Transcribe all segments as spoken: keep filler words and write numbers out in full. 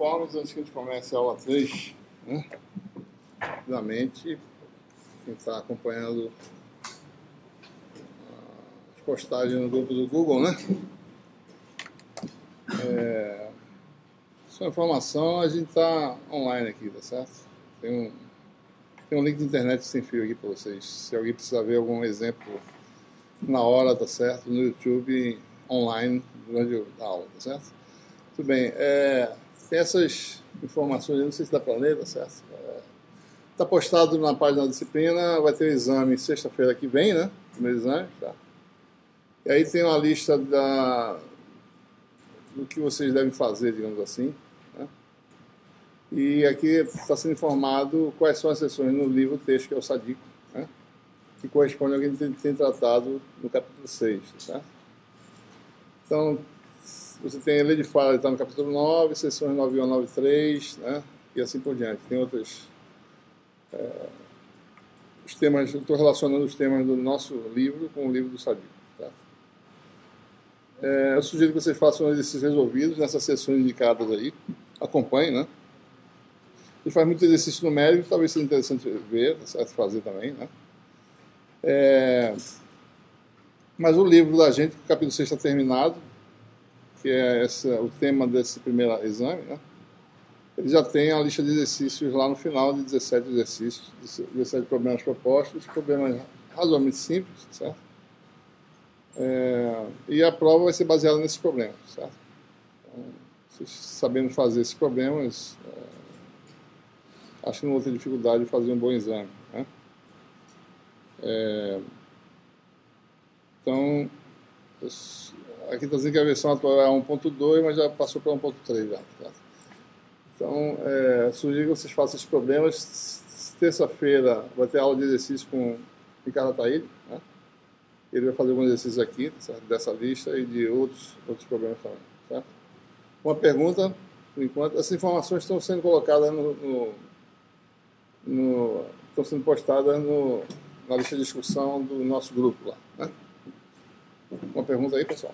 uniformes, antes que a gente comece a aula três, né? Rapidamente, quem está acompanhando as postagens no grupo do Google, né? É, sua informação, a gente está online aqui, tá certo? Tem um, tem um link de internet sem fio aqui para vocês. Se alguém precisar ver algum exemplo na hora, tá certo? No YouTube, online, durante a aula, tá certo? Tudo bem. É, tem essas informações, não sei se dá para ler, tá certo? Está postado na página da disciplina, vai ter o exame sexta-feira que vem, né? Primeiro exame, tá? E aí tem uma lista da, do que vocês devem fazer, digamos assim, né? E aqui está sendo informado quais são as sessões no livro texto, que é o Sadico, né? Que corresponde ao que a gente tem tratado no capítulo seis, tá? Então, você tem a lei de fala, está no capítulo nove, sessões nove um a nove três, né? E assim por diante. Tem outras... É, os temas, eu estou relacionando os temas do nosso livro com o livro do Sadico, tá? É, eu sugiro que vocês façam exercícios resolvidos nessas sessões indicadas aí. Acompanhem, né? E faz muito exercício numérico, talvez seja interessante ver, certo? Fazer também, né? É, mas o livro da gente, o capítulo seis está terminado, que é essa, o tema desse primeiro exame, né? Ele já tem a lista de exercícios lá no final, de dezessete exercícios, dezessete problemas propostos, problemas razoavelmente simples, certo? É, e a prova vai ser baseada nesses problemas, certo? Então, vocês sabendo fazer esses problemas, é, acho que não vou ter dificuldade de fazer um bom exame, né? É, então, aqui está dizendo que a versão atual é um ponto dois, mas já passou para um ponto três já, certo? Então, é, sugiro que vocês façam esses problemas. Terça-feira vai ter aula de exercício com o Ricardo Ataíde, né? Ele vai fazer alguns exercícios aqui, certo? Dessa lista e de outros, outros problemas também, certo? Uma pergunta, por enquanto, essas informações estão sendo colocadas no... no, no estão sendo postadas no, na lista de discussão do nosso grupo lá, né? Uma pergunta aí, pessoal?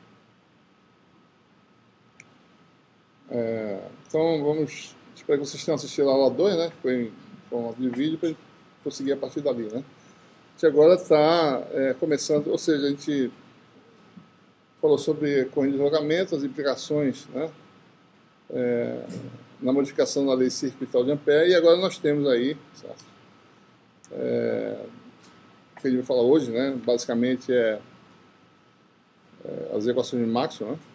É, então, vamos... Espero que vocês tenham assistido a aula dois, né? Foi em formato de vídeo, para a gente conseguir a partir dali, né? A gente agora está é, começando, ou seja, a gente falou sobre corrente de deslocamento, as implicações, né? É, na modificação da lei circuital de Ampère, e agora nós temos aí, certo? É, o que a gente vai falar hoje, né? Basicamente é, é as equações de Maxwell, né?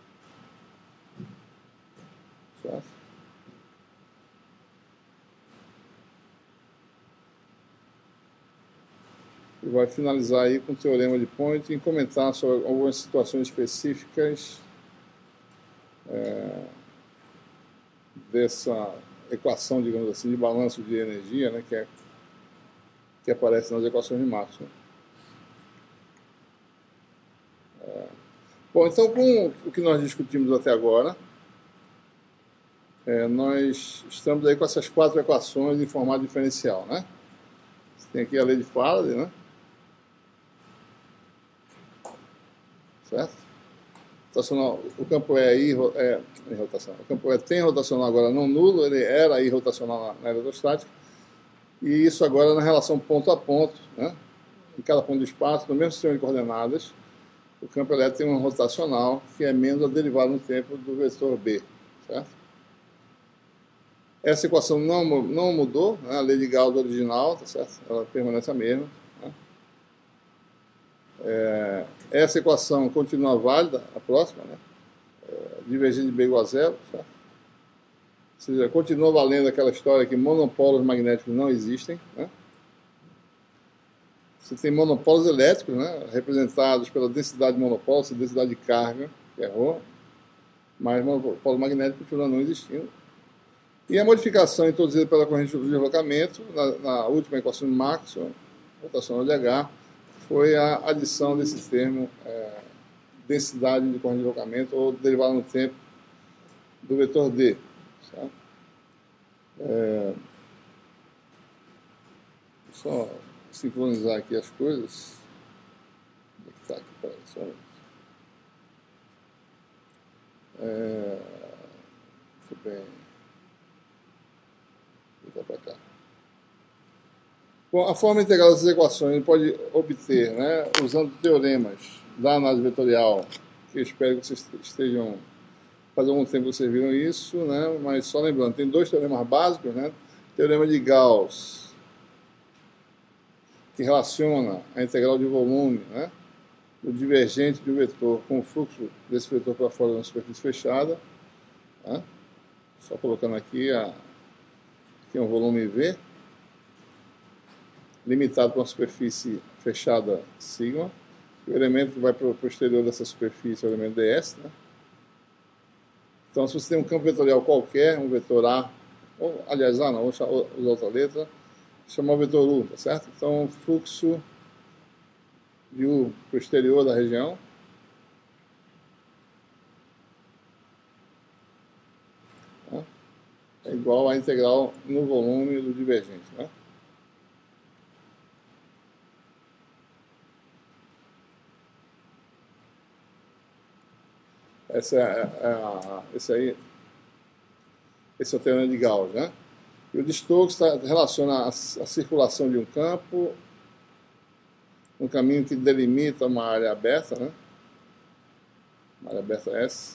Certo? E vai finalizar aí com o teorema de Point e comentar sobre algumas situações específicas é, dessa equação, digamos assim, de balanço de energia, né, que, é, que aparece nas equações de Maxwell. É, bom, então, com o que nós discutimos até agora, é, nós estamos aí com essas quatro equações em formato diferencial, né? Você tem aqui a lei de Faraday, né? Certo? Rotacional, o campo é, é, é rotacional. O campo é tem rotacional agora não nulo, ele era irrotacional na, na eletrostática, e isso agora na relação ponto a ponto, né? Em cada ponto do espaço, no mesmo sistema de coordenadas, o campo elétrico tem um rotacional que é menos a derivada no tempo do vetor B, certo? Essa equação não, não mudou, né? A lei de Gauss original, tá certo? Ela permanece a mesma, né? É, essa equação continua válida, a próxima, né? É, divergente de B igual a zero, certo? Ou seja, continua valendo aquela história que monopolos magnéticos não existem, né? Você tem monopolos elétricos, né? Representados pela densidade de monopolo, essa densidade de carga, que é ρ, mas monopolo magnético continua não existindo. E a modificação introduzida pela corrente de deslocamento, na, na última equação de Maxwell, rotacional de H, foi a adição desse termo é, densidade de corrente de deslocamento ou derivada no tempo do vetor D. Certo? É, só sincronizar aqui as coisas. Onde está aqui? Peraí, só... É, Muito bem. Vou para cá. Bom, a forma integral dessas equações ele pode obter, né, usando teoremas da análise vetorial, que eu espero que vocês estejam... Faz algum tempo que vocês viram isso, né, mas só lembrando, tem dois teoremas básicos, né? Teorema de Gauss, que relaciona a integral de volume, né, do divergente de um vetor com o fluxo desse vetor para fora de uma superfície fechada, né? Só colocando aqui, a, aqui é um volume V, limitado para uma superfície fechada sigma. O elemento que vai para o exterior dessa superfície é o elemento ds, né? Então, se você tem um campo vetorial qualquer, um vetor A, ou, aliás, A não, vou usar outra letra, chamar o vetor U, tá certo? Então, fluxo de U para o exterior da região né, é igual à integral no volume do divergente, né? Essa é a, esse aí, esse é o teorema de Gauss, né? E o de Stokes tá, relaciona a, a circulação de um campo, um caminho que delimita uma área aberta, né? Uma área aberta S,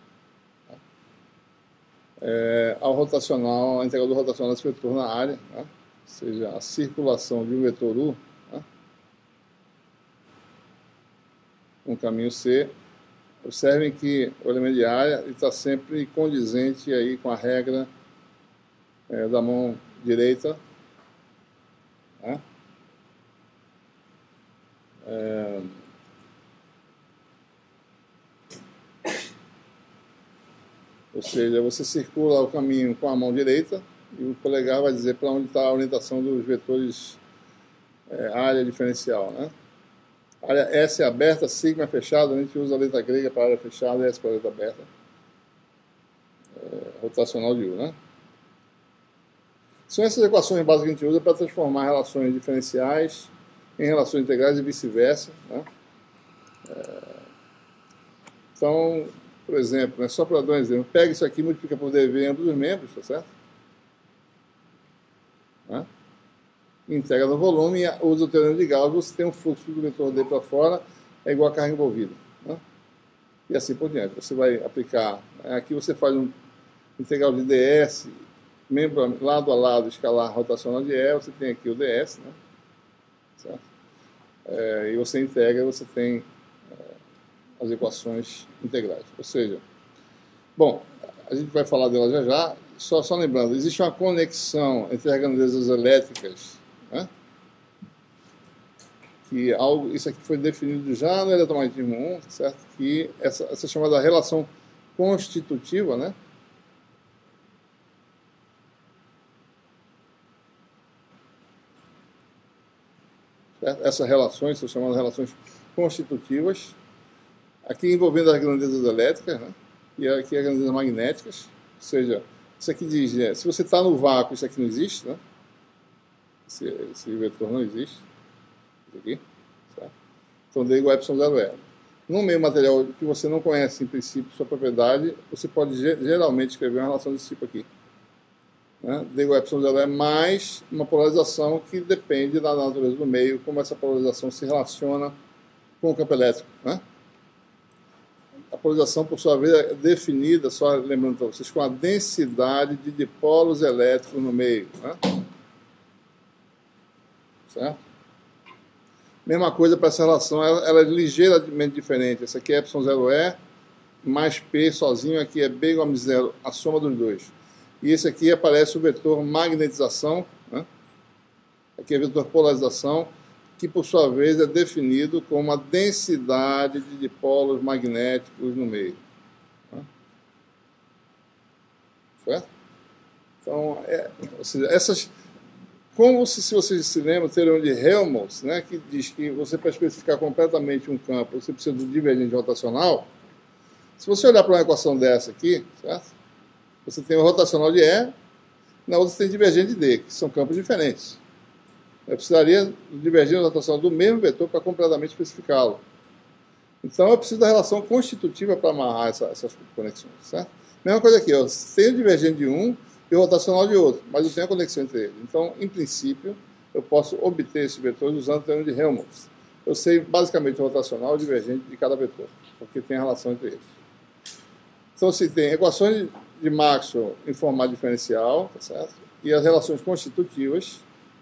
é, ao rotacional, a integral do rotacional desse vetor na área, né? Ou seja, a circulação de um vetor U, né? Um caminho C. Observem que o elemento de área está sempre condizente aí com a regra é, da mão direita, né? É, ou seja, você circula o caminho com a mão direita e o polegar vai dizer para onde está a orientação dos vetores é, área diferencial, né? Área S é aberta, sigma é fechada, a gente usa a letra grega para área fechada e S para a letra aberta. É, rotacional de U, né? São essas equações básicas que a gente usa para transformar relações diferenciais em relações integrais e vice-versa, né? É, então, por exemplo, né, só para dar um exemplo, pega isso aqui e multiplica por dv em ambos os membros, tá certo? Né? Integra no volume e usa o teorema de Gauss, você tem um fluxo do vetor D para fora, é igual a carga envolvida, né? E assim por diante. Você vai aplicar, aqui você faz um integral de ds, membro lado a lado, escalar rotacional de E, você tem aqui o ds, né? Certo? É, e você integra, você tem é, as equações integrais. Ou seja, bom, a gente vai falar dela já já, só, só lembrando, existe uma conexão entre as grandezas elétricas, né? Que algo, isso aqui foi definido já no eletromagnetismo um, certo? Que essa, essa chamada relação constitutiva, né? Certo? Essas relações são chamadas relações constitutivas, aqui envolvendo as grandezas elétricas, né? E aqui as grandezas magnéticas, ou seja, isso aqui diz, é, se você está no vácuo, isso aqui não existe, né? Esse, esse vetor não existe. Aqui, certo? Então, D igual a epsilon zero E. No meio material que você não conhece, em princípio, sua propriedade, você pode geralmente escrever uma relação desse tipo aqui. Né? D igual a epsilon zero E mais uma polarização que depende da natureza do meio, como essa polarização se relaciona com o campo elétrico. Né? A polarização, por sua vez, é definida, só lembrando para vocês, com a densidade de dipolos elétricos no meio. Né? Certo? Mesma coisa para essa relação, ela, ela é ligeiramente diferente. Essa aqui é epsilon zero E, mais P sozinho, aqui é B igual a zero, a soma dos dois. E esse aqui aparece o vetor magnetização, né? Aqui é o vetor polarização, que por sua vez é definido como a densidade de dipolos magnéticos no meio. Né? Certo? Então, é, ou seja, essas... Como se, se vocês se lembram, o teorema de Helmholtz, né, que diz que você, para especificar completamente um campo, você precisa do divergente rotacional. Se você olhar para uma equação dessa aqui, certo? Você tem o rotacional de E, na outra você tem divergente de D, que são campos diferentes. Eu precisaria do divergente rotacional do mesmo vetor para completamente especificá-lo. Então eu preciso da relação constitutiva para amarrar essa, essas conexões, certo? Mesma coisa aqui, eu tenho divergente de um e rotacional de outro, mas eu tenho a conexão entre eles. Então, em princípio, eu posso obter esses vetores usando o teorema de Helmholtz. Eu sei basicamente o rotacional e o divergente de cada vetor, porque tem a relação entre eles. Então, se tem equações de Maxwell em formato diferencial, tá certo? E as relações constitutivas,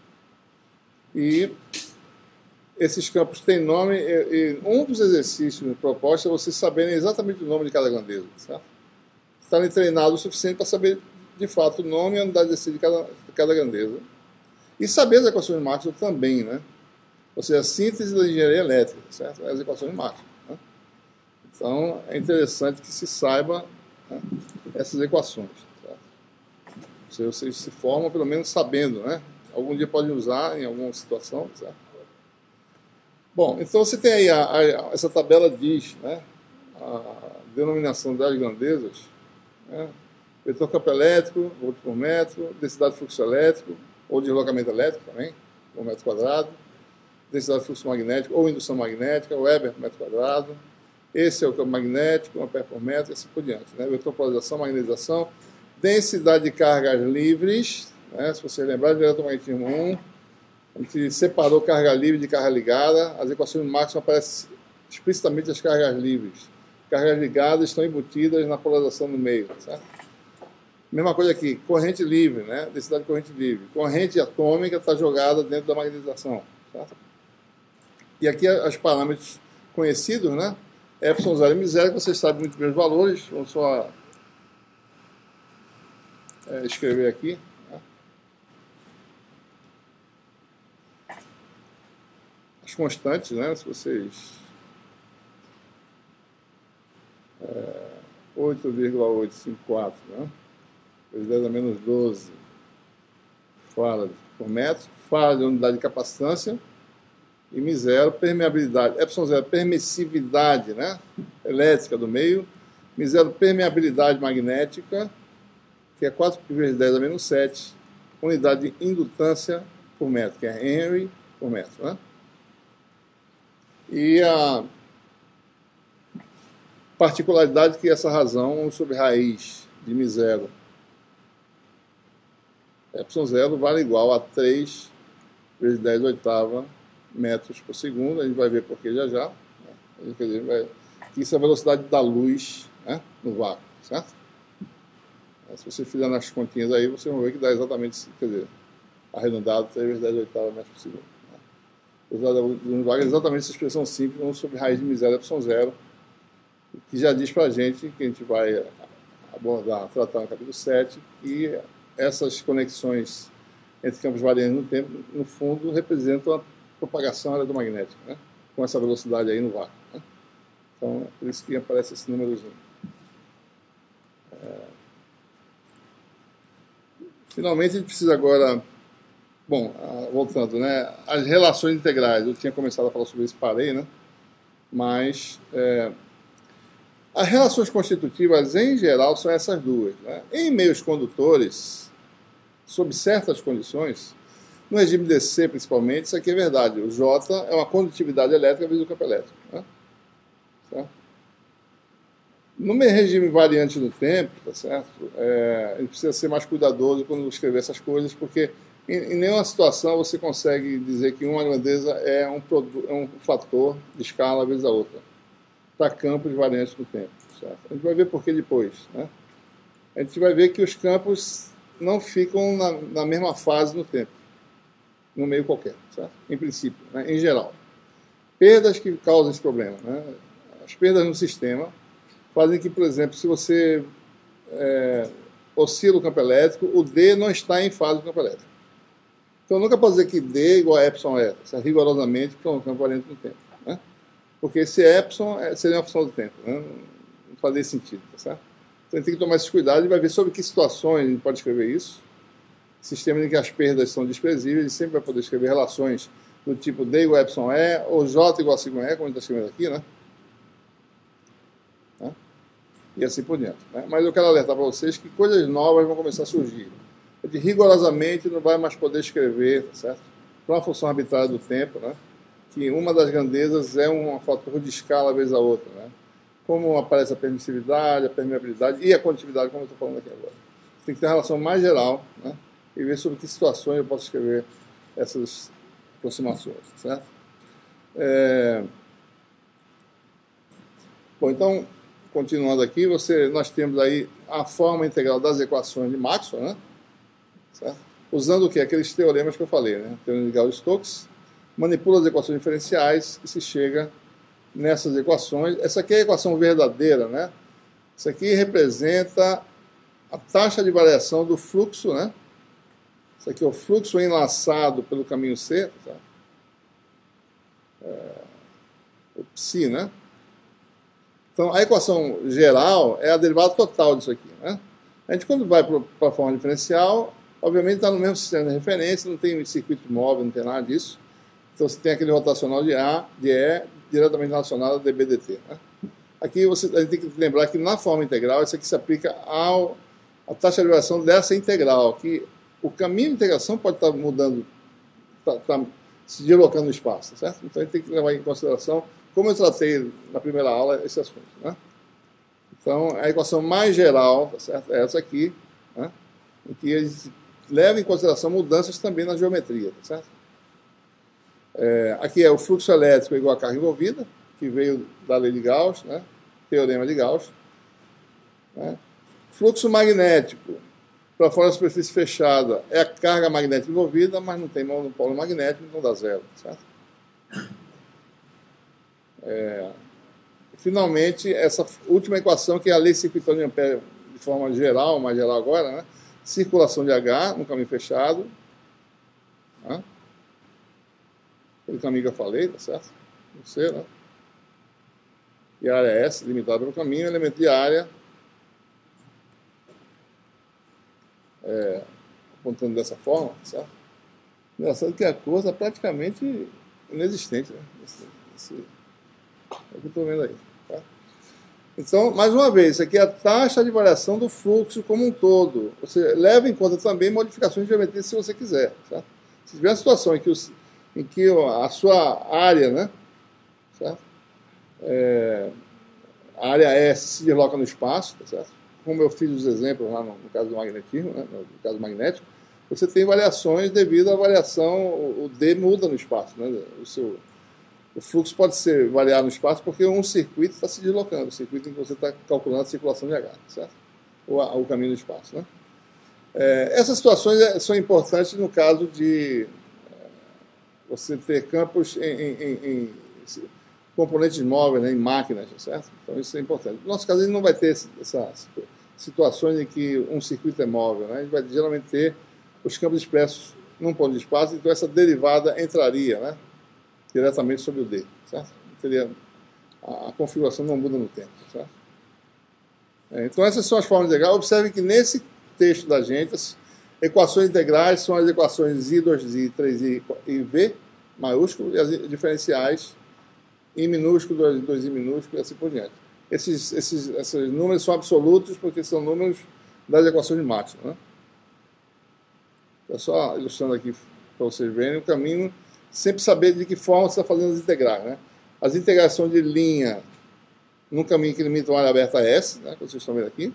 e esses campos têm nome, e, e um dos exercícios propostos é vocês saberem exatamente o nome de cada grandeza, certo? Estarem treinados o suficiente para saber, de fato, o nome e a unidade de descida de cada, de cada grandeza. E saber as equações de Maxwell também, né? Ou seja, a síntese da engenharia elétrica, certo? As equações de Maxwell. Né? Então, é interessante que se saiba, né, essas equações. Certo? Ou seja, vocês se formam, pelo menos, sabendo, né? Algum dia podem usar em alguma situação, certo? Bom, então você tem aí, a, a, essa tabela diz, né, a denominação das grandezas, né, vetor campo elétrico, volt por metro, densidade de fluxo elétrico, ou deslocamento elétrico também, por metro quadrado, densidade de fluxo magnético, ou indução magnética, Weber por metro quadrado. Esse é o campo magnético, ampere por metro, e assim por diante. Né, vetor polarização, magnetização, densidade de cargas livres, né, se você lembrar de eletromagnetismo um, a gente separou carga livre de carga ligada. As equações de Maxwell aparecem explicitamente as cargas livres. Cargas ligadas estão embutidas na polarização no meio. Certo? Mesma coisa aqui, corrente livre, né? Densidade de corrente livre. Corrente atômica está jogada dentro da magnetização. Certo? E aqui os parâmetros conhecidos, né? Epsilon zero e M zero, que vocês sabem muito bem os valores. Vamos só é, escrever aqui. As constantes, né? Se vocês... É, oito vírgula oitocentos e cinquenta e quatro, né? dez a menos doze farad por metro, farad é unidade de capacitância, e M zero, permeabilidade, epsilon zero, permissividade, né? Elétrica do meio, M zero, permeabilidade magnética, que é quatro vezes dez a menos sete, unidade de indutância por metro, que é Henry por metro, né? E a particularidade que essa razão um sobre raiz de M zero, epsilon zero vale igual a três vezes dez oitava metros por segundo. A gente vai ver por que já já. Né? Quer dizer, vai... Isso é a velocidade da luz, né, no vácuo, certo? Se você fizer nas continhas aí, você vai ver que dá exatamente, quer dizer, arredondado, três vezes dez oitava metros por segundo. É exatamente essa expressão simples, um sobre raiz de M zero epsilon zero, que já diz para a gente, que a gente vai abordar, tratar no capítulo sete, que essas conexões entre campos variantes no tempo, no fundo, representam a propagação eletromagnética, né? Com essa velocidade aí no vácuo. Né? Então, é por isso que aparece esse númerozinho. É... Finalmente, a gente precisa agora... Bom, voltando, né? As relações integrais, eu tinha começado a falar sobre isso, parei, né? Mas é, as relações constitutivas, em geral, são essas duas. Né? Em meios condutores, sob certas condições, no regime D C, principalmente, isso aqui é verdade. O J é uma condutividade elétrica vezes o campo elétrico. Né? Certo? No meu regime variante do tempo, tá certo? É, a gente precisa ser mais cuidadoso quando escrever essas coisas, porque em nenhuma situação você consegue dizer que uma grandeza é um, é um fator de escala vezes a outra, para campos variantes do tempo. Certo? A gente vai ver por que depois. Né? A gente vai ver que os campos não ficam na, na mesma fase no tempo, no meio qualquer, certo? Em princípio, né? Em geral. Perdas que causam esse problema. Né? As perdas no sistema fazem que, por exemplo, se você é, oscila o campo elétrico, o D não está em fase do campo elétrico. Então, nunca posso dizer que D é igual a epsilon é, rigorosamente, porque é um campo variante do tempo. Né? Porque esse epsilon seria uma função do tempo. Né? Não fazia sentido. Tá certo? Então, a gente tem que tomar esses cuidados e vai ver sobre que situações a gente pode escrever isso. Sistemas em que as perdas são desprezíveis, a gente sempre vai poder escrever relações do tipo D igual a epsilon é, ou J igual a sigma é, como a gente está escrevendo aqui, né? né? E assim por diante. Né? Mas eu quero alertar para vocês que coisas novas vão começar a surgir. De rigorosamente não vai mais poder escrever, tá certo? Para uma função arbitrária do tempo, né? Que uma das grandezas é um fator de escala vezes a outra, né? como aparece a permissividade, a permeabilidade e a condutividade, como eu estou falando aqui agora. Tem que ter uma relação mais geral, né? E ver sobre que situações eu posso escrever essas aproximações, certo? É... Bom, então, continuando aqui, você, nós temos aí a forma integral das equações de Maxwell, né? Certo? Usando o que? Aqueles teoremas que eu falei, né? Teorema de Gauss-Stokes, manipula as equações diferenciais e se chega nessas equações. Essa aqui é a equação verdadeira, né? Isso aqui representa a taxa de variação do fluxo, né? Isso aqui é o fluxo enlaçado pelo caminho C, tá? É, o psi, né? Então, a equação geral é a derivada total disso aqui, né? A gente, quando vai para a forma diferencial, obviamente está no mesmo sistema de referência, não tem circuito móvel, não tem nada disso. Então, você tem aquele rotacional de A, de E, diretamente relacionado a dB dt, né? Aqui você, a gente tem que lembrar que na forma integral, isso aqui se aplica ao, à taxa de variação dessa integral, que o caminho de integração pode estar mudando, tá, tá se deslocando no espaço, certo? Então a gente tem que levar em consideração, como eu tratei na primeira aula, esse assunto, né? Então a equação mais geral, certo? É essa aqui, né? Em que a gente leva em consideração mudanças também na geometria, certo? É, aqui é o fluxo elétrico igual a carga envolvida, que veio da lei de Gauss, né? Teorema de Gauss, né? Fluxo magnético para fora da superfície fechada é a carga magnética envolvida, mas não tem monopólio magnético, então dá zero, certo? É, finalmente, essa última equação, que é a lei circuitória de Ampère de forma geral, mais geral agora, né? Circulação de H no caminho fechado, né? Aquele caminho que eu falei, tá certo? Não sei, né? E a área S, limitada pelo caminho, elemento de área, é, apontando dessa forma, certo? Engraçado que a cor está praticamente inexistente, né? Esse, esse, é o que eu estou vendo aí, tá? Então, mais uma vez, isso aqui é a taxa de variação do fluxo como um todo. Você leva em conta também modificações de geometria se você quiser, certo? Se tiver uma situação em que, os, em que a sua área, né, certo? É, a área S se desloca no espaço, tá certo? Como eu fiz os exemplos lá no, no caso do magnetismo, né, no caso magnético, você tem variações devido à variação, o, o D muda no espaço, né? O, seu, o fluxo pode ser variar no espaço porque um circuito está se deslocando, o circuito em que você está calculando a circulação de H, certo? Ou a, o caminho no espaço, né? É, essas situações são importantes no caso de você ter campos em, em, em, em componentes móveis, né, em máquinas, certo? Então isso é importante. No nosso caso, a gente não vai ter essas situações em que um circuito é móvel, né? A gente vai geralmente ter os campos expressos num ponto de espaço, então essa derivada entraria, né, diretamente sobre o D, certo? Teria, a, a configuração não muda no tempo, certo? É, então essas são as formas integrais. Observe que nesse texto da gente, as equações integrais são as equações I, dois I, três I e V maiúsculo, e as diferenciais I minúsculo, dois I minúsculo e assim por diante. Esses, esses, esses números são absolutos porque são números das equações de Maxwell, né? É só ilustrando aqui para vocês verem o caminho, sempre saber de que forma você está fazendo as integrais, né? As integrais são de linha num caminho que limita uma área aberta a S, né, que vocês estão vendo aqui,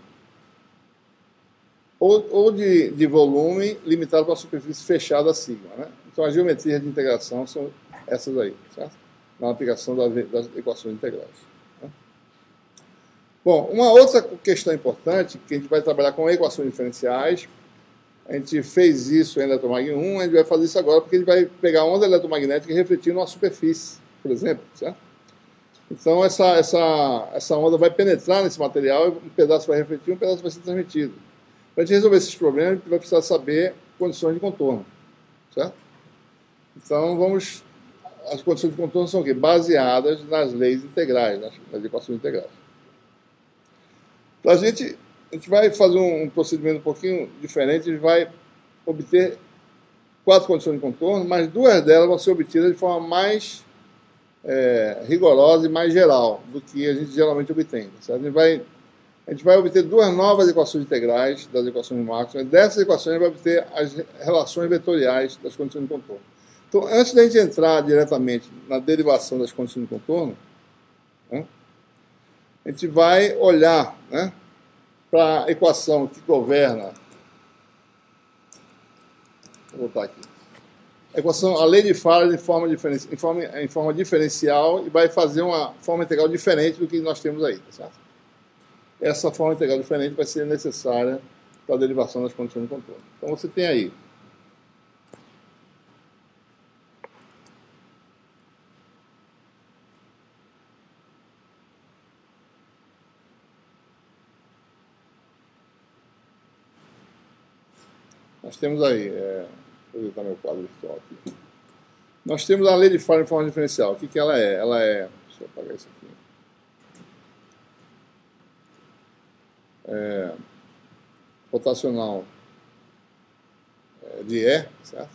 ou, ou de, de volume limitado para a superfície fechada a sigma, né? Então as geometrias de integração são essas aí, certo? Na aplicação das, das equações integrais, né? Bom, uma outra questão importante, que a gente vai trabalhar com equações diferenciais. A gente fez isso em eletromagnética um, a gente vai fazer isso agora porque a gente vai pegar a onda eletromagnética e refletir numa superfície, por exemplo, certo? Então essa, essa, essa onda vai penetrar nesse material, um pedaço vai refletir, um pedaço vai ser transmitido. Para a gente resolver esses problemas, a gente vai precisar saber condições de contorno, certo? Então vamos... As condições de contorno são o quê? Baseadas nas leis integrais, nas, nas equações integrais. Então a gente... A gente vai fazer um procedimento um pouquinho diferente, a gente vai obter quatro condições de contorno, mas duas delas vão ser obtidas de forma mais é, rigorosa e mais geral do que a gente geralmente obtém, certo? A gente vai, a gente vai obter duas novas equações integrais das equações de Maxwell, e dessas equações a gente vai obter as relações vetoriais das condições de contorno. Então, antes da gente entrar diretamente na derivação das condições de contorno, né, a gente vai olhar, né, para a equação que governa. Vou botar aqui. A equação, a lei de Faraday em forma, diferen, em, forma, em forma diferencial e vai fazer uma forma integral diferente do que nós temos aí, tá certo? Essa forma integral diferente vai ser necessária para a derivação das condições de controle. Então você tem aí nós temos aí, é, vou editar meu quadro virtual aqui. Nós temos a lei de Faraday em forma diferencial. O que, que ela é? Ela é, deixa eu apagar isso aqui. É, rotacional de E, certo?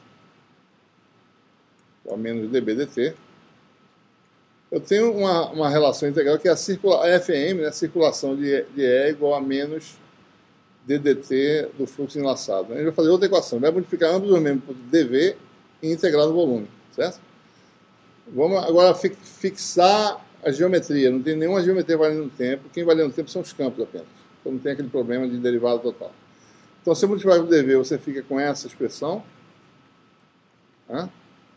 Ou menos dB dt. Eu tenho uma, uma relação integral que é a, circula, a F M, né, a circulação de, de E igual a menos ddt do fluxo enlaçado. A gente vai fazer outra equação, vai multiplicar ambos os membros por dV e integrar no volume, certo? Vamos agora fixar a geometria. Não tem nenhuma geometria valendo no tempo. Quem vale no tempo são os campos apenas. Então não tem aquele problema de derivada total. Então, se você multiplicar por dV, você fica com essa expressão. Né?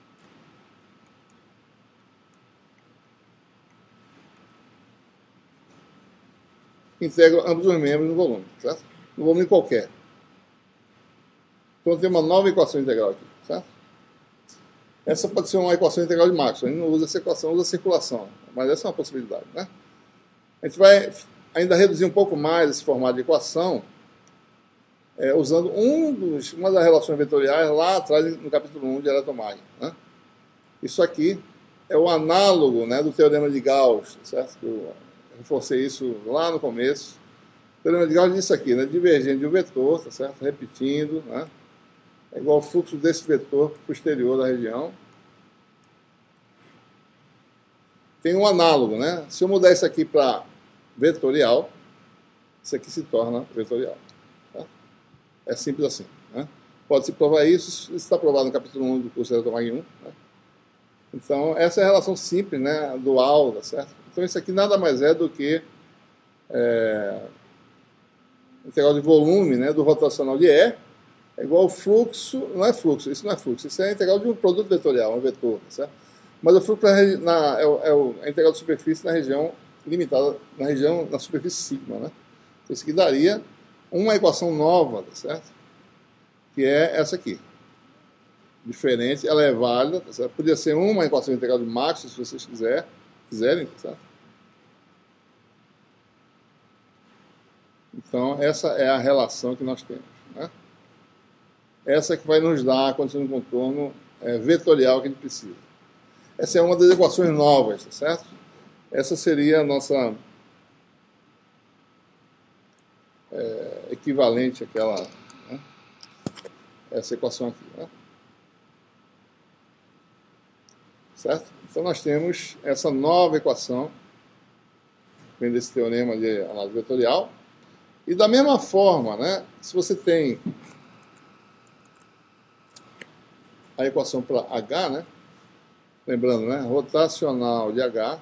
Integra ambos os membros no volume, certo? No volume qualquer. Então, tem uma nova equação integral aqui, certo? Essa pode ser uma equação integral de Maxwell. A gente não usa essa equação, usa a circulação. Mas essa é uma possibilidade, né? A gente vai ainda reduzir um pouco mais esse formato de equação é, usando um dos, uma das relações vetoriais lá atrás no capítulo um de eletromagnética. Né? Isso aqui é o análogo, né, do teorema de Gauss, certo? Eu reforcei isso lá no começo. O teorema de Gauss diz isso aqui, né? Divergente de um vetor, tá certo? Repetindo, né? É igual ao fluxo desse vetor posterior da região. Tem um análogo, né? Se eu mudar isso aqui para vetorial, isso aqui se torna vetorial. Tá? É simples assim. Né? Pode-se provar isso, isso está provado no capítulo um do curso de eletromagnética um. Né? Então, essa é a relação simples, né? Dual, tá certo? Então, isso aqui nada mais é do que é, integral de volume, né, do rotacional de E é igual ao fluxo, não é fluxo, isso não é fluxo, isso é a integral de um produto vetorial, um vetor, tá certo? Mas o fluxo na, na, é, é a integral de superfície na região limitada, na região, na superfície sigma, né? Então, isso aqui daria uma equação nova, tá certo? Que é essa aqui. Diferente, ela é válida, tá certo? Podia ser uma equação integral de Maxwell, se vocês quiser, quiserem, tá certo? Então, essa é a relação que nós temos, né? Essa que vai nos dar a condição de contorno é, vetorial que a gente precisa. Essa é uma das equações novas, tá certo? Essa seria a nossa é, equivalente àquela, né? Essa equação aqui, né? Certo? Então nós temos essa nova equação, vem desse teorema de análise vetorial, e da mesma forma, né, se você tem a equação para H, né, lembrando, né, rotacional de H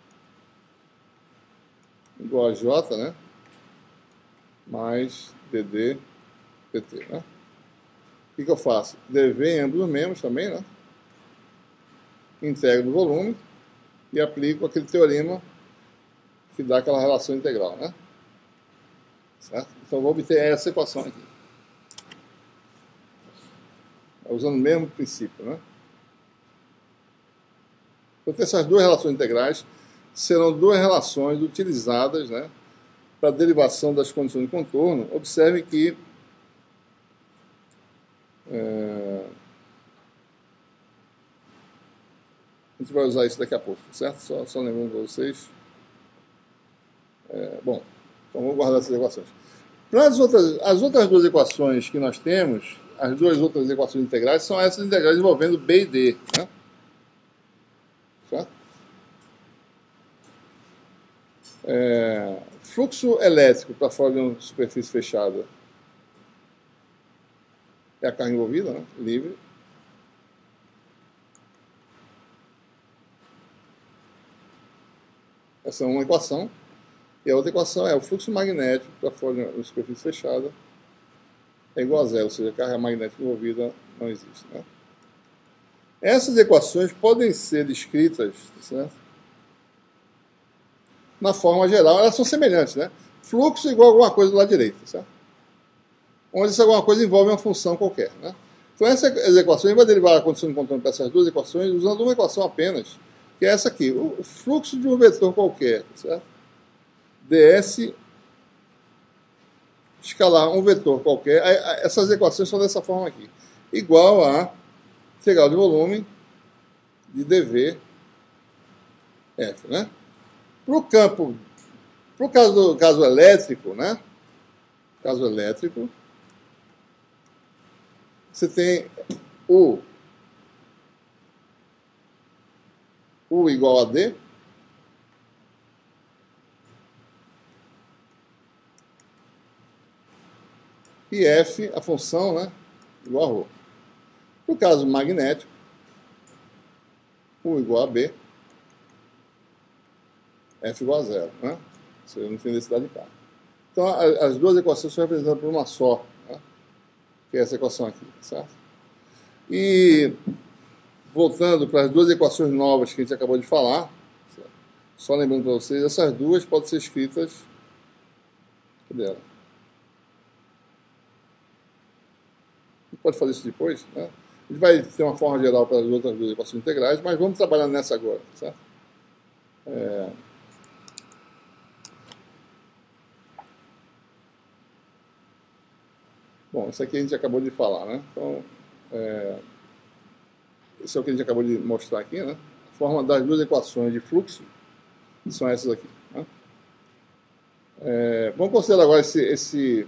igual a J, né, mais dD dt, né? O que, que eu faço? dV em ambos os membros também, né? Integro o volume e aplico aquele teorema que dá aquela relação integral, né? Certo? Então vou obter essa equação aqui, usando o mesmo princípio, né? Então essas duas relações integrais serão duas relações utilizadas, né, para a derivação das condições de contorno. Observe que é, a gente vai usar isso daqui a pouco, certo? Só, só lembrando para vocês. É, bom, então vamos guardar essas equações. Para as outras, as outras duas equações que nós temos, as duas outras equações integrais, são essas integrais envolvendo B e D, né? Certo? É, fluxo elétrico para fora de uma superfície fechada é a carga envolvida, né? Livre. Essa é uma equação. E a outra equação é o fluxo magnético para fora de uma superfície fechada é igual a zero, ou seja, a carga magnética envolvida não existe. Né? Essas equações podem ser descritas, certo? Na forma geral, elas são semelhantes, né? Fluxo igual a alguma coisa do lado direito, certo? Onde essa alguma coisa envolve uma função qualquer, né? Então essas equações, vai derivar a condição de contorno para essas duas equações usando uma equação apenas, que é essa aqui, o fluxo de um vetor qualquer, certo? ds escalar um vetor qualquer, essas equações são dessa forma aqui, igual a integral de volume de dv f, né? Para o campo, para o caso do caso elétrico, né? Caso elétrico, você tem o U igual a D, e F, a função, né, igual a ρ. No caso magnético, U igual a B, F igual a zero, né? Você não tem densidade de carga. Então, as duas equações são representadas por uma só, né? Que é essa equação aqui, certo? E, voltando para as duas equações novas que a gente acabou de falar, certo? Só lembrando para vocês, essas duas podem ser escritas... Cadê ela? Pode fazer isso depois, né? A gente vai ter uma forma geral para as outras duas equações integrais, mas vamos trabalhar nessa agora, certo? É... Bom, isso aqui a gente acabou de falar, né? Então, é... esse é o que a gente acabou de mostrar aqui, né? A forma das duas equações de fluxo são essas aqui, né? É... Vamos considerar agora esse... esse...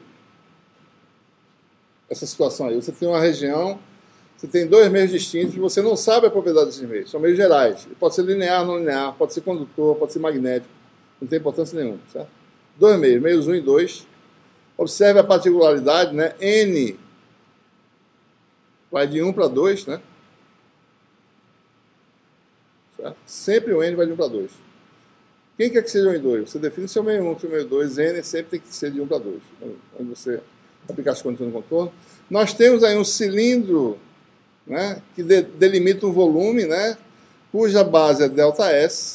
essa situação aí. Você tem uma região, você tem dois meios distintos, você não sabe a propriedade desses meios, são meios gerais. Pode ser linear, não linear, pode ser condutor, pode ser magnético, não tem importância nenhuma, certo? Dois meios, meios um e dois. Observe a particularidade, né? N vai de um para dois, né? Certo? Sempre o N vai de um para dois. Quem quer que seja um e dois? Você define seu meio um, seu meio dois, N sempre tem que ser de um para dois. Quando você aplicar as condições no contorno. Nós temos aí um cilindro, né, que de, delimita um volume, né, cuja base é ΔS.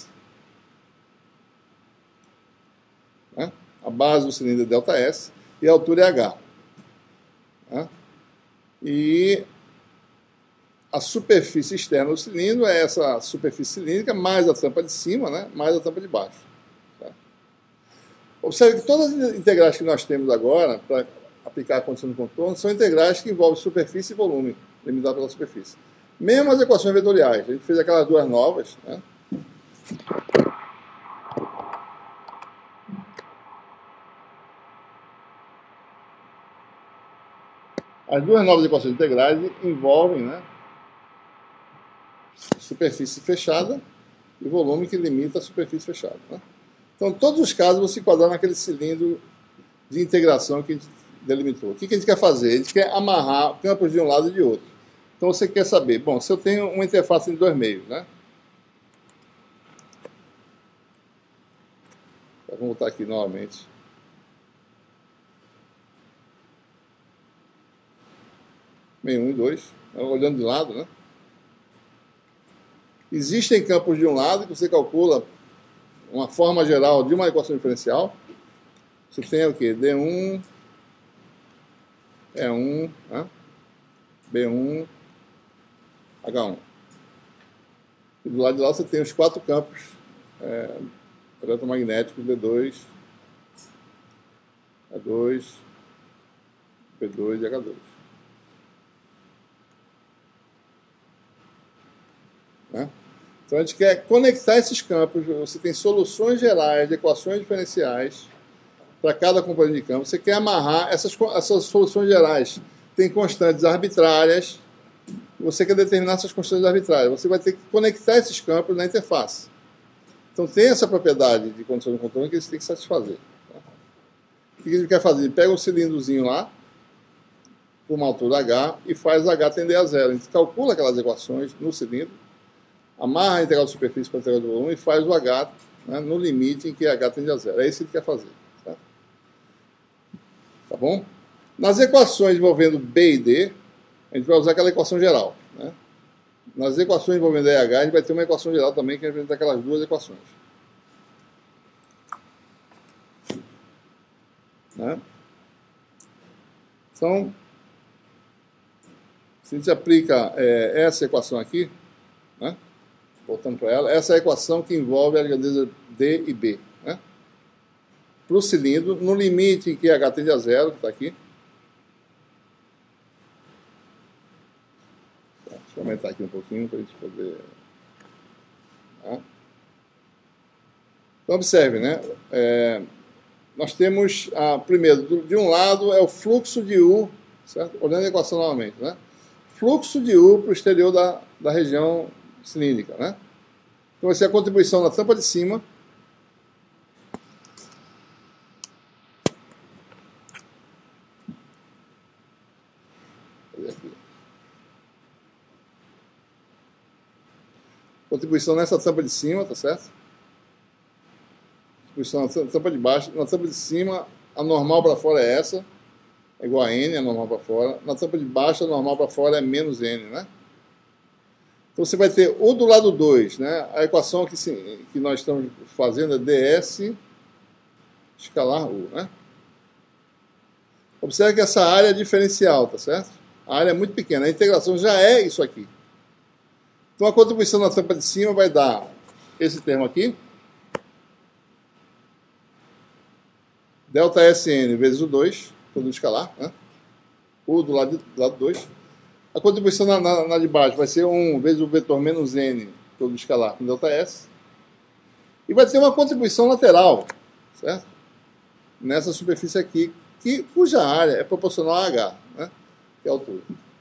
Né, a base do cilindro é ΔS e a altura é H. Né, e a superfície externa do cilindro é essa superfície cilíndrica mais a tampa de cima, né, mais a tampa de baixo. Tá? Observe que todas as integrais que nós temos agora, para aplicar a condição de contorno, são integrais que envolvem superfície e volume, limitado pela superfície. Mesmo as equações vetoriais, a gente fez aquelas duas novas, né? As duas novas equações integrais envolvem, né, superfície fechada e volume que limita a superfície fechada. Né? Então, em todos os casos, você enquadrar naquele cilindro de integração que a gente delimitou. O que a gente quer fazer? A gente quer amarrar campos de um lado e de outro. Então você quer saber, bom, se eu tenho uma interface de dois meios, né? Vamos voltar aqui novamente. Meio um e dois, olhando de lado, né? Existem campos de um lado que você calcula uma forma geral de uma equação diferencial. Você tem o quê? D um E um, né? B um, H um. E do lado de lá você tem os quatro campos é, eletromagnéticos, D dois, E dois, B dois e H dois. Né? Então a gente quer conectar esses campos. Você tem soluções gerais de equações diferenciais para cada componente de campo. Você quer amarrar essas, essas soluções gerais. Tem constantes arbitrárias. Você quer determinar essas constantes arbitrárias. Você vai ter que conectar esses campos na interface. Então tem essa propriedade de condição de contorno que você tem que satisfazer. Tá? O que ele quer fazer? Ele pega um cilindrozinho lá, com uma altura H, e faz H tender a zero. A gente calcula aquelas equações no cilindro, amarra a integral de superfície para a integral do volume e faz o H né, no limite em que H tende a zero. É isso que ele quer fazer. Certo? Tá bom? Nas equações envolvendo B e D, a gente vai usar aquela equação geral. Né? Nas equações envolvendo E e H, a gente vai ter uma equação geral também que representa aquelas duas equações. Né? Então, se a gente aplica é, essa equação aqui, né? Voltando para ela, essa é a equação que envolve a grandeza D e B. Né? Para o cilindro, no limite em que H tende a zero, que está aqui. Deixa eu aumentar aqui um pouquinho para a gente poder... Tá? Então, observe, né? É, nós temos, ah, primeiro, de um lado é o fluxo de U, certo? Olhando a equação novamente, né? Fluxo de U para o exterior da, da região cilíndrica, né? Então vai ser a contribuição na tampa de cima aqui. Contribuição nessa tampa de cima, tá certo? Contribuição na tampa de baixo. Na tampa de cima, a normal para fora é essa, é igual a N, a normal para fora. Na tampa de baixo, a normal para fora é menos N, né? Então você vai ter o do lado dois, né? A equação que, sim, que nós estamos fazendo é ds escalar U, né? Observe que essa área é diferencial, tá certo? A área é muito pequena, a integração já é isso aqui. Então a contribuição na tampa de cima vai dar esse termo aqui, delta Sn vezes o dois, todo escalar, né? U do lado, do lado dois. A contribuição na, na, na de baixo vai ser um vezes o vetor menos n, todo escalar, com delta S. E vai ter uma contribuição lateral, certo? Nessa superfície aqui, que, cuja área é proporcional a H, né? Que é a altura.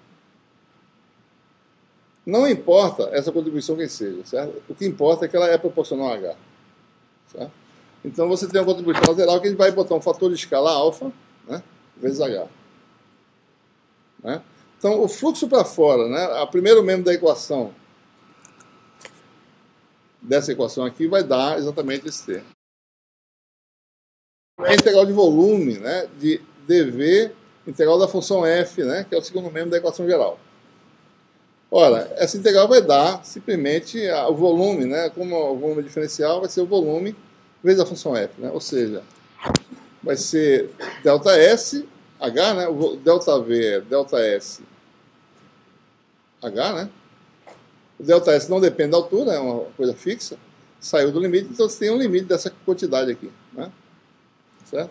Não importa essa contribuição quem seja, certo? O que importa é que ela é proporcional a H. Certo? Então você tem uma contribuição lateral que a gente vai botar um fator de escala alfa, né? Vezes H. Né? Então, o fluxo para fora, né, o primeiro membro da equação, dessa equação aqui, vai dar exatamente esse termo. É a integral de volume, né, de dv, integral da função f, né, que é o segundo membro da equação geral. Ora, essa integral vai dar simplesmente a, o volume, né, como o volume diferencial, vai ser o volume vezes a função f. Né, ou seja, vai ser delta S... H, né? O delta V é delta S H, né? O delta S não depende da altura, é uma coisa fixa. Saiu do limite, então você tem um limite dessa quantidade aqui, né? Certo?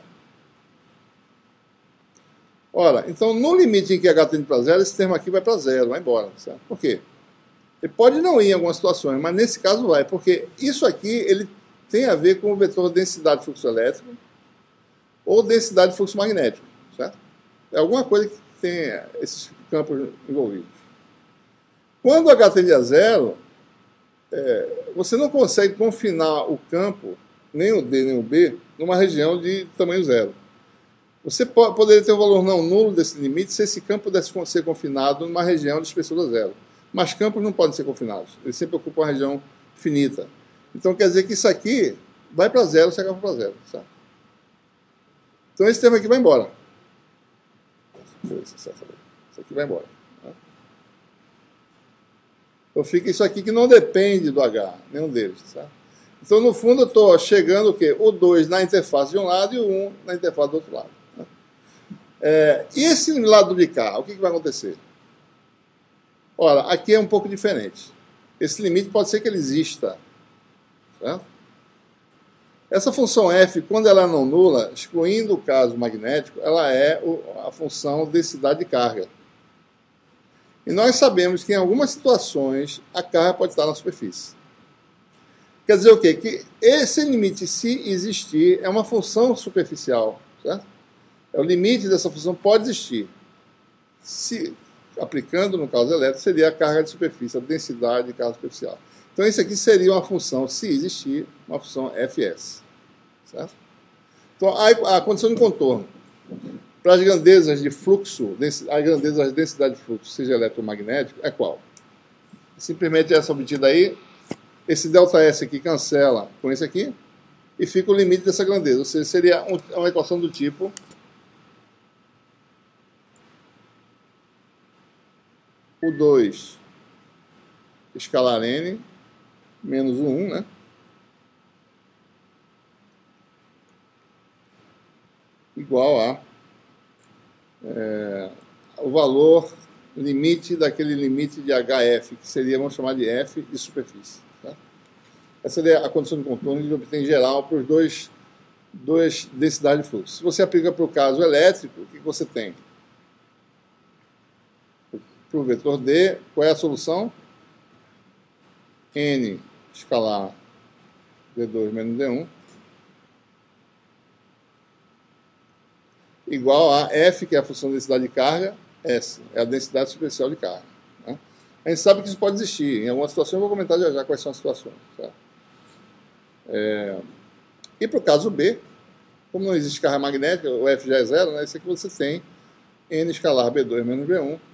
Ora, então no limite em que H tende para zero, esse termo aqui vai para zero, vai embora, certo? Por quê? Ele pode não ir em algumas situações, mas nesse caso vai, porque isso aqui ele tem a ver com o vetor densidade de fluxo elétrico ou densidade de fluxo magnético. Certo? É alguma coisa que tem esses campos envolvidos. Quando H tende a zero, é, você não consegue confinar o campo, nem o D nem o B, numa região de tamanho zero. Você pode, poderia ter um valor não nulo desse limite se esse campo pudesse ser confinado numa região de espessura zero. Mas campos não podem ser confinados. Eles sempre ocupam uma região finita. Então quer dizer que isso aqui vai para zero se H for para zero. Certo? Então esse termo aqui vai embora. Isso aqui vai embora. Né? Então fica isso aqui que não depende do H, nenhum deles. Certo? Então, no fundo, eu estou chegando o quê? O dois na interface de um lado e o um na interface do outro lado. Né? É, e esse lado de cá, o que, que vai acontecer? Ora, aqui é um pouco diferente. Esse limite pode ser que ele exista. Certo? Essa função f, quando ela é não nula, excluindo o caso magnético, ela é a função densidade de carga. E nós sabemos que em algumas situações a carga pode estar na superfície. Quer dizer o quê? Que esse limite, se existir, é uma função superficial. Certo? É o limite dessa função pode existir. Se aplicando no caso elétrico, seria a carga de superfície, a densidade de carga superficial. Então, isso aqui seria uma função, se existir, uma função Fs. Certo? Então, a, a condição de contorno para as grandezas de fluxo, a grandeza da densidade de fluxo, seja eletromagnético, é qual? Simplesmente essa obtida aí. Esse delta S aqui cancela com esse aqui. e fica o limite dessa grandeza. Ou seja, seria um, uma equação do tipo o dois escalar n menos o um, né? Igual a é, o valor limite daquele limite de H F, que seria, vamos chamar de F de superfície. Tá? Essa seria a condição de contorno que a gente obtém em geral para os dois, duas densidades de fluxo. Se você aplica para o caso elétrico, o que você tem? Para o vetor D, qual é a solução? N escalar D dois menos D um igual a F, que é a função da densidade de carga, S, é a densidade superficial de carga. Né? A gente sabe que isso pode existir. Em alguma situação, eu vou comentar já já quais são as situações. Tá? É... E para o caso B, como não existe carga magnética, o F já é zero, né? Isso aqui você tem N escalar B dois menos B um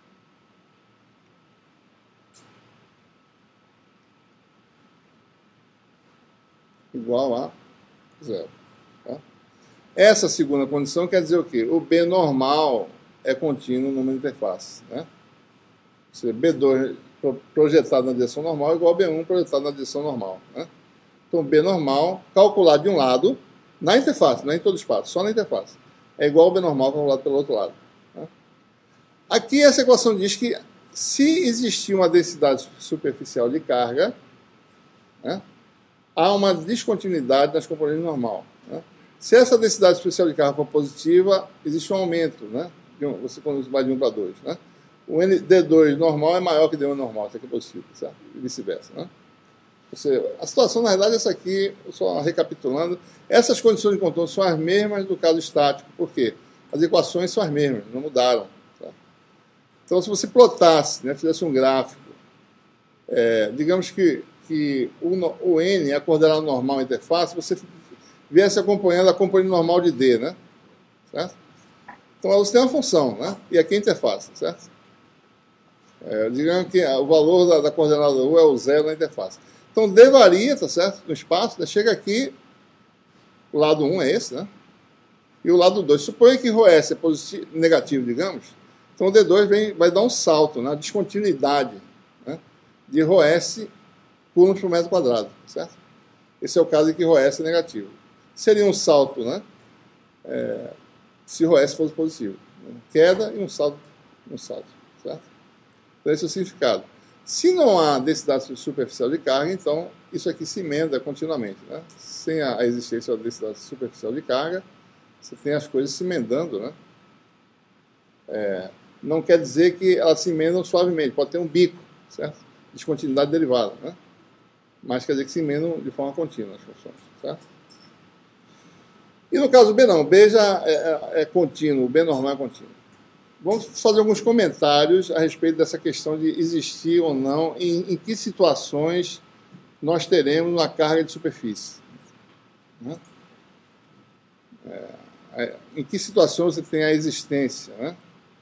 igual a zero. Tá? Essa segunda condição quer dizer o quê? O B normal é contínuo numa interface. Né? Ou seja, B dois projetado na direção normal é igual a B um projetado na direção normal. Né? Então, B normal, calculado de um lado, na interface, não é em todo espaço, só na interface, é igual ao B normal calculado pelo outro lado. Né? Aqui essa equação diz que se existir uma densidade superficial de carga, né, há uma descontinuidade nas componentes normal. Né? Se essa densidade superficial de carga for positiva, existe um aumento, né? De um, você quando vai de um para dois. Né? O N D dois normal é maior que D um normal, isso aqui é positivo, certo? E vice-versa. Né? Ou seja, a situação, na verdade, é essa aqui, só recapitulando, essas condições de contorno são as mesmas do caso estático. Por quê? As equações são as mesmas, não mudaram. Tá? Então, se você plotasse, né, fizesse um gráfico, é, digamos que, que o, o N é a coordenada normal interface, você viesse acompanhando a componente normal de D, né? Certo? Então, você tem uma função, né? E aqui é a interface, certo? É, digamos que o valor da, da coordenada U é o zero na interface. Então, D varia, tá certo? No espaço, né? Chega aqui, o lado um é esse, né? E o lado dois. Suponha que ρS é positivo, negativo, digamos. Então, o D dois vem, vai dar um salto, né? Descontinuidade, né? De ρS coulombs por metro quadrado, certo? Esse é o caso em que ρS é negativo. Seria um salto, né? É, se ρS fosse positivo. Né? Queda e um salto, um salto, certo? Então, esse é o significado. Se não há densidade superficial de carga, então isso aqui se emenda continuamente. Né? Sem a existência da densidade superficial de carga, você tem as coisas se emendando. Né? É, não quer dizer que elas se emendam suavemente, pode ter um bico, certo? Descontinuidade derivada. Né? Mas quer dizer que se emendam de forma contínua as funções. Certo? E no caso B não, B já é, é, é contínuo, o B normal é contínuo. Vamos fazer alguns comentários a respeito dessa questão de existir ou não, em, em que situações nós teremos uma carga de superfície. Né? É, em que situações você tem a existência. Né?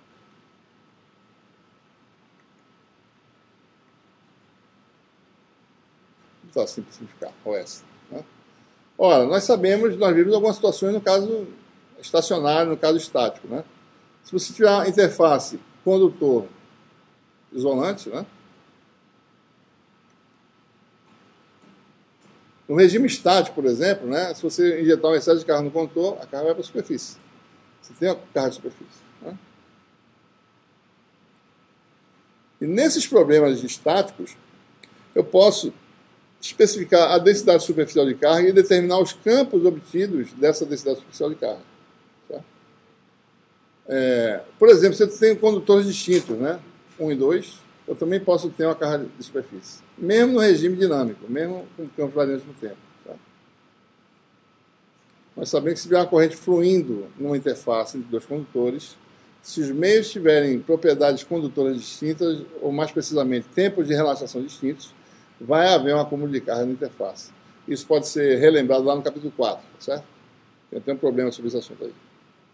Vou assim para simplificar, ou essa. Né? Ora, nós sabemos, nós vimos algumas situações no caso estacionário, no caso estático. Né? Se você tiver uma interface condutor isolante, né? No regime estático, por exemplo, né? Se você injetar um excesso de carga no condutor, a carga vai para a superfície. Você tem a carga de superfície. Né? E nesses problemas estáticos, eu posso especificar a densidade superficial de carga e determinar os campos obtidos dessa densidade superficial de carga. É, por exemplo, você tem condutores distintos, né? um e dois, eu também posso ter uma carga de superfície. Mesmo no regime dinâmico, mesmo com campos variantes no tempo. Tá? Nós sabemos que se tiver uma corrente fluindo numa interface entre dois condutores, se os meios tiverem propriedades condutoras distintas, ou mais precisamente, tempos de relaxação distintos, vai haver um acúmulo de carga na interface. Isso pode ser relembrado lá no capítulo quatro, certo? Eu tenho um problema sobre esse assunto aí.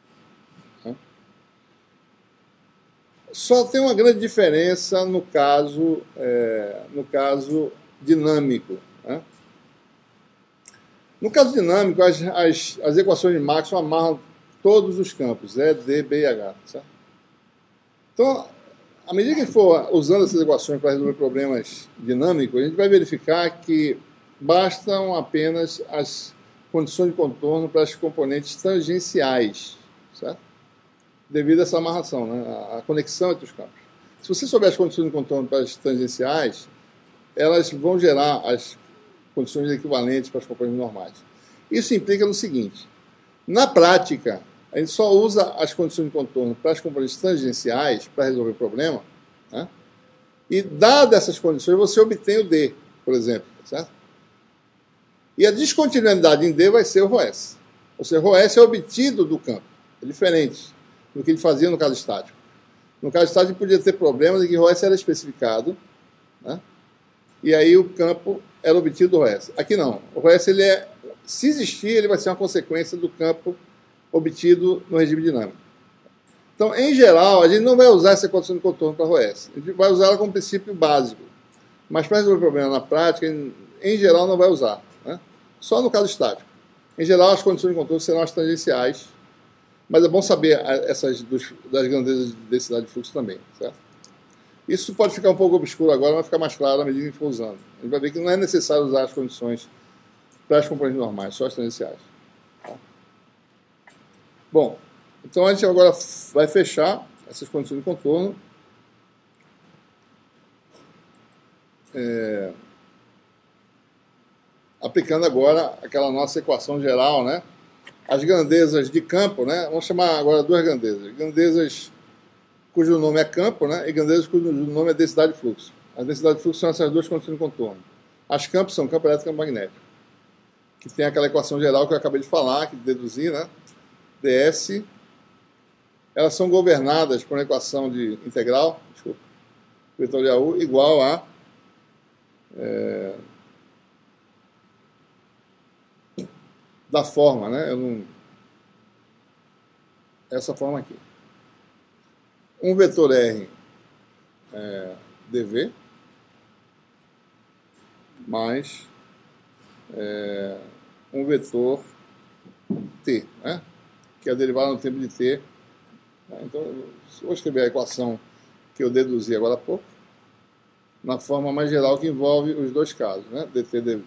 Só tem uma grande diferença no caso, é, no caso dinâmico. Né? No caso dinâmico, as, as, as equações de Maxwell amarram todos os campos, E, D, B e H. Certo? Então, à medida que for usando essas equações para resolver problemas dinâmicos, a gente vai verificar que bastam apenas as condições de contorno para as componentes tangenciais, certo? Devido a essa amarração, né? A conexão entre os campos. Se você souber as condições de contorno para as tangenciais, elas vão gerar as condições equivalentes para as componentes normais. Isso implica no seguinte: na prática, a gente só usa as condições de contorno para as componentes tangenciais para resolver o problema, né? E, dadas essas condições, você obtém o D, por exemplo, certo? E a descontinuidade em D vai ser o ρS. Ou seja, o ρS é obtido do campo. É diferente do que ele fazia no caso estático. No caso estático, ele podia ter problemas em que o ρS era especificado, né? E aí o campo era obtido do ρS. Aqui não. O ρS, ele é, se existir, ele vai ser uma consequência do campo obtido no regime dinâmico. Então, em geral, a gente não vai usar essa condição de contorno para ρS. A gente vai usar ela como princípio básico. Mas para resolver o problema na prática, em geral, não vai usar, né? Só no caso estático. Em geral, as condições de contorno serão as tangenciais. Mas é bom saber essas dos, das grandezas de densidade de fluxo também, certo? Isso pode ficar um pouco obscuro agora, mas vai ficar mais claro à medida que a gente for usando. A gente vai ver que não é necessário usar as condições para as componentes normais, só as tangenciais. Tá? Bom, então a gente agora vai fechar essas condições de contorno. É, aplicando agora aquela nossa equação geral, né? As grandezas de campo, né? Vamos chamar agora duas grandezas. Grandezas cujo nome é campo, né? E grandezas cujo nome é densidade de fluxo. As densidades de fluxo são essas duas condições de contorno. As campos são campo elétrico e campo magnético, que tem aquela equação geral que eu acabei de falar, que deduzi, né? ds. Elas são governadas por uma equação de integral, desculpa, vetorial U igual a é, da forma, né? Eu não, essa forma aqui. Um vetor R é, dv mais é, um vetor t, né? Que é a derivada no tempo de t. Então, eu vou escrever a equação que eu deduzi agora há pouco, na forma mais geral que envolve os dois casos, né? dt, dv.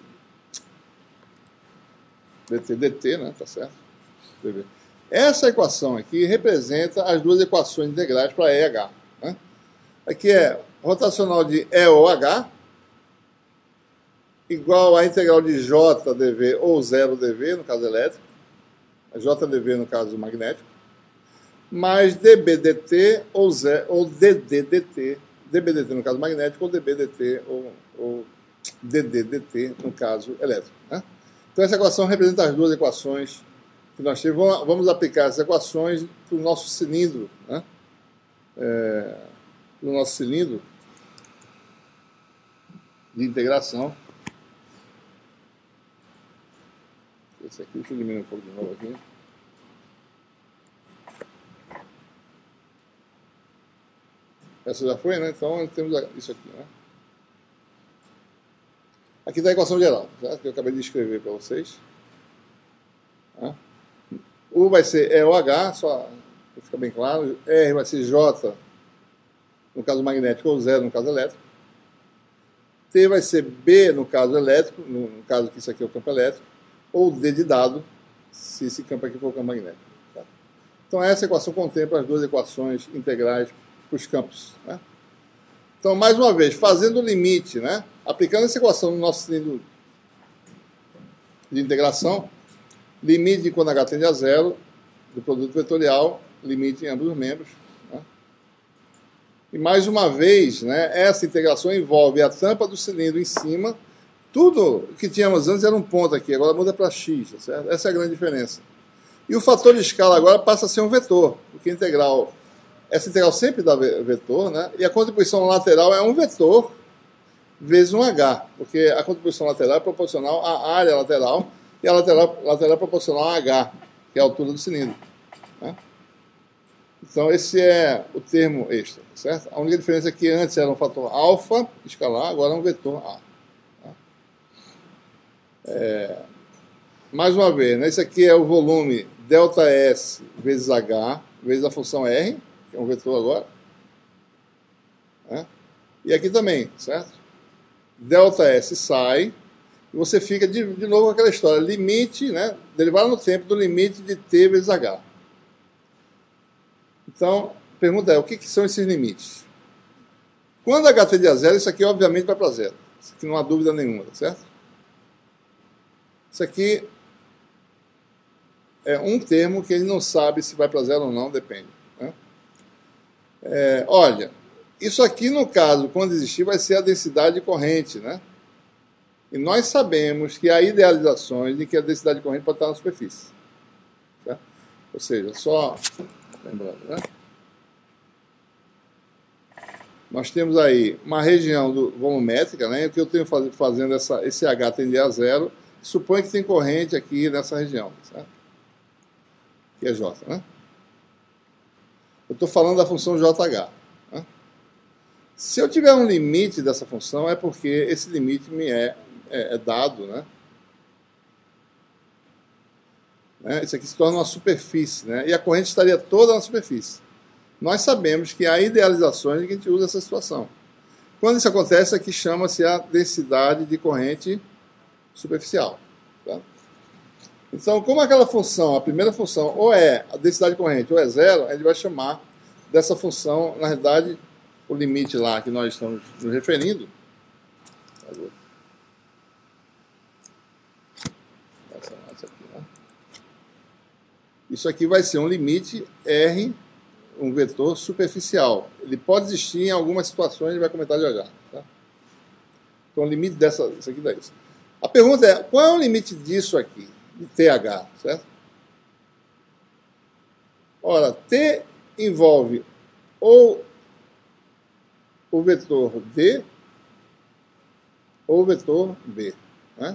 dt, dt, né? Tá certo? dv. Essa equação aqui representa as duas equações integrais para E H. Né? Aqui é rotacional de E O H igual à integral de J dv ou zero dv, no caso elétrico, J dv no caso magnético, mais dB dt ou, ou dd dt, dB dt no caso magnético, ou dB dt ou, ou dd dt no caso elétrico. Né? Então essa equação representa as duas equações que nós temos. Vamos aplicar essas equações para o nosso cilindro, né? É, no nosso cilindro de integração. Esse aqui, deixa eu diminuir um pouco de novo aqui. Essa já foi, né? Então temos isso aqui, né? Aqui está a equação geral, certo? Que eu acabei de escrever para vocês. Tá? U vai ser E O H, só para ficar bem claro. R vai ser J, no caso magnético, ou zero no caso elétrico. T vai ser B no caso elétrico, no caso que isso aqui é o campo elétrico, ou D de dado, se esse campo aqui for o campo magnético. Tá? Então essa equação contempla as duas equações integrais para os campos. Né? Então, mais uma vez, fazendo o limite, né? Aplicando essa equação no nosso cilindro de integração, limite de quando H tende a zero do produto vetorial, limite em ambos os membros. Né? E mais uma vez, né, essa integração envolve a tampa do cilindro em cima. Tudo que tínhamos antes era um ponto aqui, agora muda para x. Certo? Essa é a grande diferença. E o fator de escala agora passa a ser um vetor, porque a integral, essa integral sempre dá vetor, né? E a contribuição lateral é um vetor vezes um H, porque a contribuição lateral é proporcional à área lateral, e a lateral, lateral é proporcional a H, que é a altura do cilindro. Né? Então, esse é o termo extra, certo? A única diferença é que antes era um fator alfa escalar, agora é um vetor A. Tá? É... mais uma vez, né? Isso aqui é o volume ΔS vezes H, vezes a função R, que é um vetor agora. Né? E aqui também, certo? ΔS sai, e você fica de, de novo com aquela história, limite, né? Derivado no tempo do limite de T vezes H. Então, a pergunta é, o que, que são esses limites? Quando H tende a zero, isso aqui obviamente vai para zero. Isso aqui não há dúvida nenhuma, tá certo? Isso aqui é um termo que ele não sabe se vai para zero ou não, depende. Né? É, olha, isso aqui, no caso, quando existir, vai ser a densidade corrente, né? E nós sabemos que há idealizações de que a densidade corrente pode estar na superfície. Certo? Ou seja, só lembrando, né? Nós temos aí uma região do, volumétrica, né? O que eu tenho faz, fazendo essa, esse H tender a zero, supõe que tem corrente aqui nessa região, certo? Que é J, né? Eu estou falando da função J H. Né? Se eu tiver um limite dessa função, é porque esse limite me é, é, é dado, né? né? Isso aqui se torna uma superfície, né? E a corrente estaria toda na superfície. Nós sabemos que há idealizações em que a gente usa essa situação. Quando isso acontece, aqui chama-se a densidade de corrente superficial. Tá? Então, como aquela função, a primeira função, ou é a densidade corrente ou é zero, a gente vai chamar dessa função, na realidade, o limite lá que nós estamos nos referindo. Isso aqui vai ser um limite R, um vetor superficial. Ele pode existir em algumas situações, a gente vai comentar de H. Tá? Então, o limite dessa, isso aqui dá isso. A pergunta é, qual é o limite disso aqui, de T H, certo? Ora, T envolve ou o vetor D ou o vetor B. Né?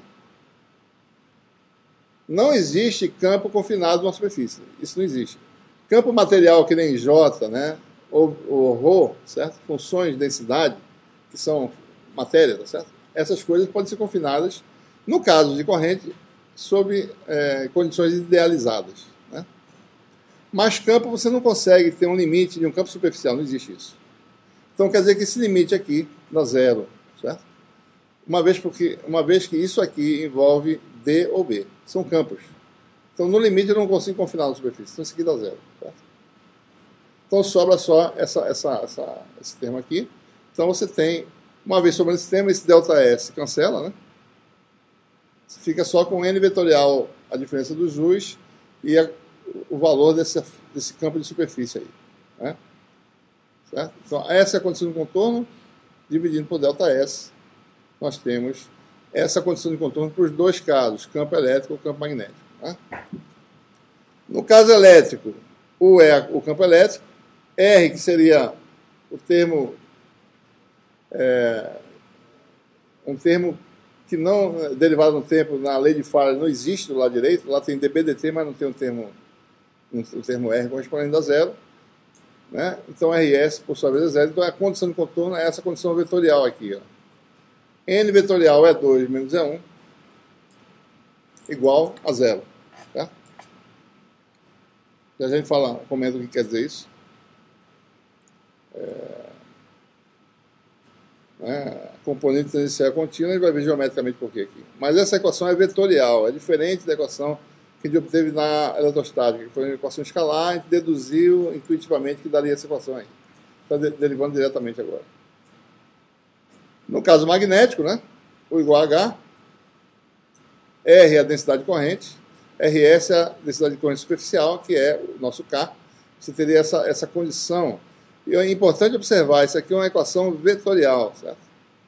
Não existe campo confinado numa superfície. Isso não existe. Campo material que nem J, né? ou, ou Rho, certo? Funções de densidade, que são matéria, tá certo? Essas coisas podem ser confinadas, no caso de corrente, sob é, condições idealizadas. Né? Mas campo você não consegue ter um limite de um campo superficial, não existe isso. Então quer dizer que esse limite aqui dá zero, certo? Uma vez, porque, uma vez que isso aqui envolve D ou B, são campos. Então no limite eu não consigo confinar na superfície, então isso aqui dá zero. Certo? Então sobra só essa, essa, essa, esse termo aqui. Então você tem, uma vez sobrando esse termo, esse ΔS cancela, né? Você fica só com N vetorial, a diferença dos U's, e a, o valor desse, desse campo de superfície aí. Né? Certo? Então, essa é a condição de contorno, dividindo por ΔS, nós temos essa condição de contorno para os dois casos, campo elétrico ou campo magnético. Né? No caso elétrico, U é o campo elétrico, R, que seria o termo, é, um termo que não, derivado no tempo, na lei de Faraday, não existe do lado direito, lá tem dB dt, mas não tem um termo, um, um termo R correspondente a zero. Né? Então, R S, por sua vez, é zero. Então, a condição de contorno é essa condição vetorial aqui. Ó. N vetorial é dois menos E um, igual a zero. Tá? E a gente fala, comenta o que quer dizer isso. É, né? A componente tangencial é contínua, a gente vai ver geometricamente por quê aqui. Mas essa equação é vetorial, é diferente da equação que a gente obteve na eletrostática, que foi uma equação escalar, a gente deduziu intuitivamente que daria essa equação aí. Está derivando diretamente agora. No caso magnético, né? O igual a H, R é a densidade corrente, R S é a densidade de corrente superficial, que é o nosso K. Você teria essa, essa condição. E é importante observar, isso aqui é uma equação vetorial, certo?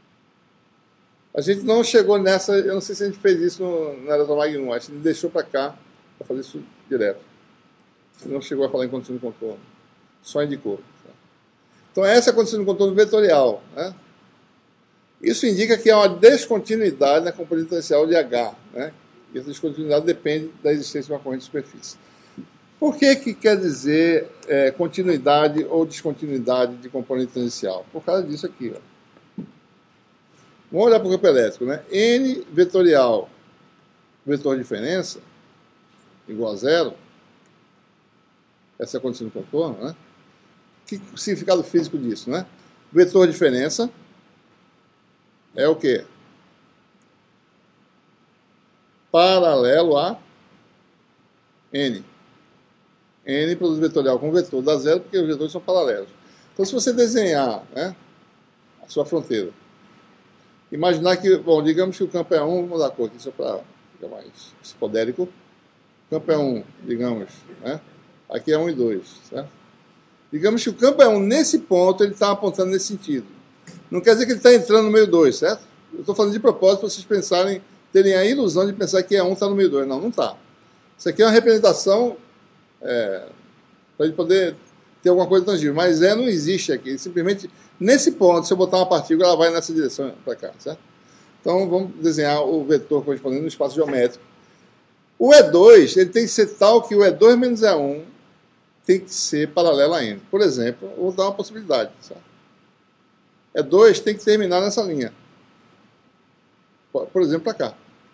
A gente não chegou nessa, eu não sei se a gente fez isso no, no eletromagnum, a gente deixou para cá para fazer isso direto. A gente não chegou a falar em condição de contorno, só indicou. Certo? Então essa é a condição de contorno vetorial, né? Isso indica que há uma descontinuidade na componente tangencial de H, né? E essa descontinuidade depende da existência de uma corrente de superfície. Por que que quer dizer é, continuidade ou descontinuidade de componente tangencial? Por causa disso aqui. Ó. Vamos olhar para o campo elétrico. Né? N vetorial vetor de diferença igual a zero, essa é a condição do contorno, né? Que significado físico disso, né? Vetor de diferença é o quê? Paralelo a N. N produz vetorial com vetor dá zero, porque os vetores são paralelos. Então, se você desenhar, né, a sua fronteira, imaginar que, bom, digamos que o campo é um, vamos mudar a cor aqui só para ficar mais psicodélico. O campo é um, digamos, né? Aqui é um e dois, certo? Digamos que o campo é um, nesse ponto ele está apontando nesse sentido. Não quer dizer que ele está entrando no meio dois, certo? Eu estou falando de propósito para vocês pensarem, terem a ilusão de pensar que E um está no meio dois. Não, não está. Isso aqui é uma representação é, para a gente poder ter alguma coisa tangível. Mas E não existe aqui. Simplesmente, nesse ponto, se eu botar uma partícula, ela vai nessa direção para cá, certo? Então, vamos desenhar o vetor correspondente no espaço geométrico. O E dois, ele tem que ser tal que o E dois menos E um tem que ser paralelo a N. Por exemplo, eu vou dar uma possibilidade. Certo? E dois tem que terminar nessa linha. Por exemplo, para cá.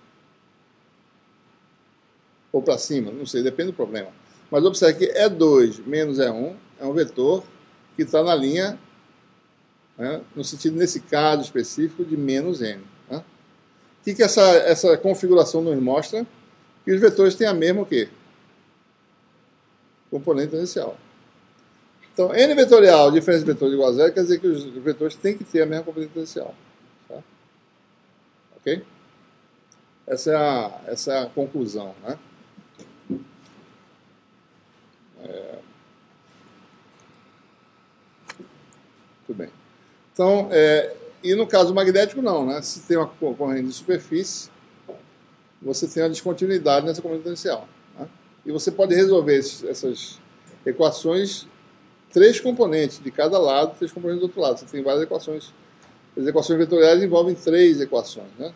Ou para cima, não sei, depende do problema. Mas observe que E dois menos E um é um vetor que está na linha, né, no sentido, nesse caso específico, de menos N. Né? O que, que essa, essa configuração nos mostra? Que os vetores têm a mesma o quê? Componente tangencial. Então, N vetorial, diferença de vetor igual a zero, quer dizer que os vetores têm que ter a mesma componente tangencial. Tá? Ok? Essa é a, essa é a conclusão, né? É... Muito bem. Então, é... e no caso magnético, não, né? Se tem uma corrente de superfície, você tem a descontinuidade nessa componente tangencial. Né? E você pode resolver esses, essas equações, três componentes de cada lado, três componentes do outro lado. Você tem várias equações. As equações vetoriais envolvem três equações. Né?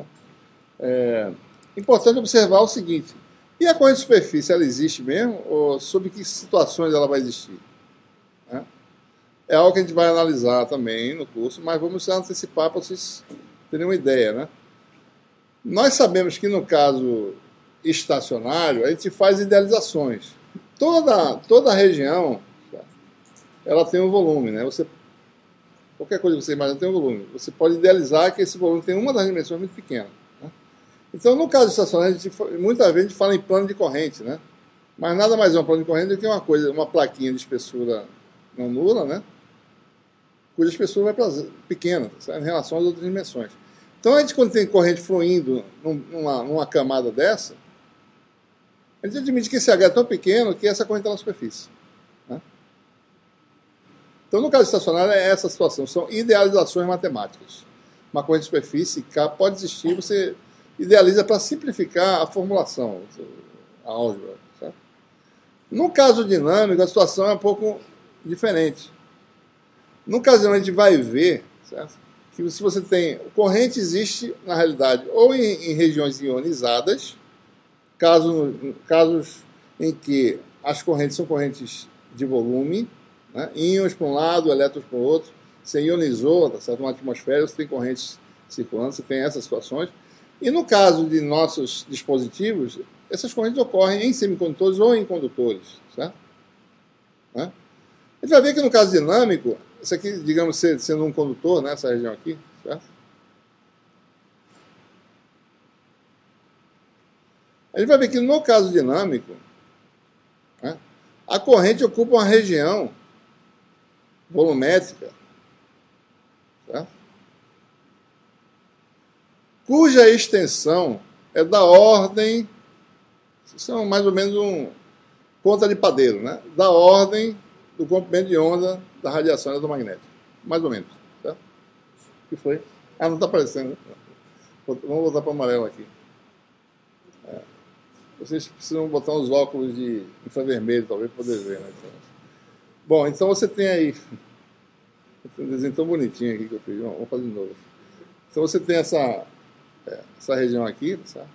É importante observar o seguinte: e a corrente de superfície, ela existe mesmo? Ou sob que situações ela vai existir? Né? É algo que a gente vai analisar também no curso, mas vamos antecipar para vocês terem uma ideia, né? Nós sabemos que no caso estacionário, a gente faz idealizações. Toda, toda região, ela tem um volume, né? Você, qualquer coisa que você imagina tem um volume. Você pode idealizar que esse volume tem uma das dimensões muito pequena. Né? Então, no caso estacionário, a gente, muitas vezes a gente fala em plano de corrente, né? Mas nada mais é um plano de corrente do que uma coisa, uma plaquinha de espessura não nula, né? Cuja espessura vai para pequena, sabe? Em relação às outras dimensões. Então, a gente, quando tem corrente fluindo numa, numa camada dessa, a gente admite que esse H é tão pequeno que essa corrente está na superfície. Né? Então, no caso estacionário, é essa situação. São idealizações matemáticas. Uma corrente de superfície pode existir, você idealiza para simplificar a formulação, a álgebra. Certo? No caso dinâmico, a situação é um pouco diferente. No caso dinâmico, a gente vai ver, certo? Que se você tem... Corrente existe, na realidade, ou em, em regiões ionizadas, caso, casos em que as correntes são correntes de volume, né? Íons para um lado, elétrons para o outro, você ionizou, tá certo? Uma atmosfera, você tem correntes circulando, você tem essas situações. E no caso de nossos dispositivos, essas correntes ocorrem em semicondutores ou em condutores, certo? Né? A gente vai ver que no caso dinâmico, isso aqui, digamos, sendo um condutor, né, essa região aqui, certo? A gente vai ver que no caso dinâmico, né, a corrente ocupa uma região volumétrica, certo? Cuja extensão é da ordem, são mais ou menos um conta de padeiro, né? Da ordem do comprimento de onda da radiação eletromagnética. Mais ou menos. Certo? O que foi? Ah, não está aparecendo. Vamos voltar para o amarelo aqui. É. Vocês precisam botar uns óculos de infravermelho, talvez, para poder ver. Né? Bom, então você tem aí... Tem um desenho tão bonitinho aqui que eu fiz. Vamos fazer de novo. Então você tem essa, essa região aqui, certo?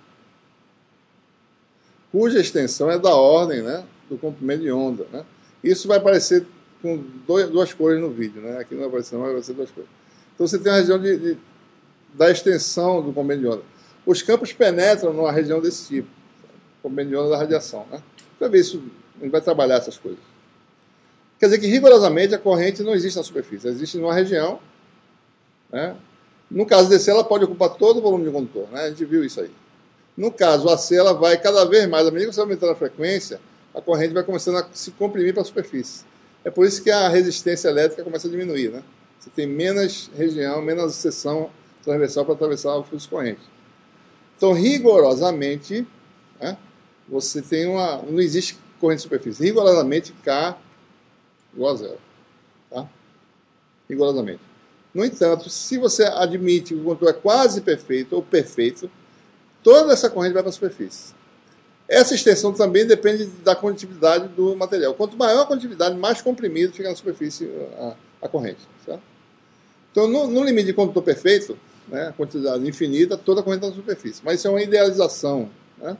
Cuja extensão é da ordem, né, do comprimento de onda. Né? Isso vai aparecer com dois, duas cores no vídeo, né? Aqui não vai aparecer, mas vai aparecer duas cores. Então você tem a região de, de, da extensão do comprimento de onda. os campos penetram numa região desse tipo, comprimento de onda da radiação. Né? Para ver isso, a gente vai trabalhar essas coisas. Quer dizer que, rigorosamente, a corrente não existe na superfície, ela existe numa região. Né? No caso D C, ela pode ocupar todo o volume de condutor. Né? A gente viu isso aí. No caso A C, ela vai cada vez mais, à medida que você vai aumentando a frequência, a corrente vai começando a se comprimir para a superfície. É por isso que a resistência elétrica começa a diminuir. Né? Você tem menos região, menos seção transversal para atravessar o fluxo corrente. Então, rigorosamente, né, você tem uma... não existe corrente de superfície. Rigorosamente, K igual a zero. Tá? Rigorosamente. No entanto, se você admite que o condutor é quase perfeito ou perfeito, toda essa corrente vai para a superfície. Essa extensão também depende da condutividade do material. Quanto maior a condutividade, mais comprimido fica na superfície a, a corrente. Certo? Então, no, no limite de condutor perfeito, né, a quantidade infinita, toda a corrente está na superfície. Mas isso é uma idealização. Né?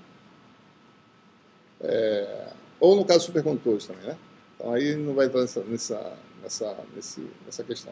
É, ou no caso de supercondutores também. Né? Então, aí não vai entrar nessa, nessa, nessa, nesse, nessa questão.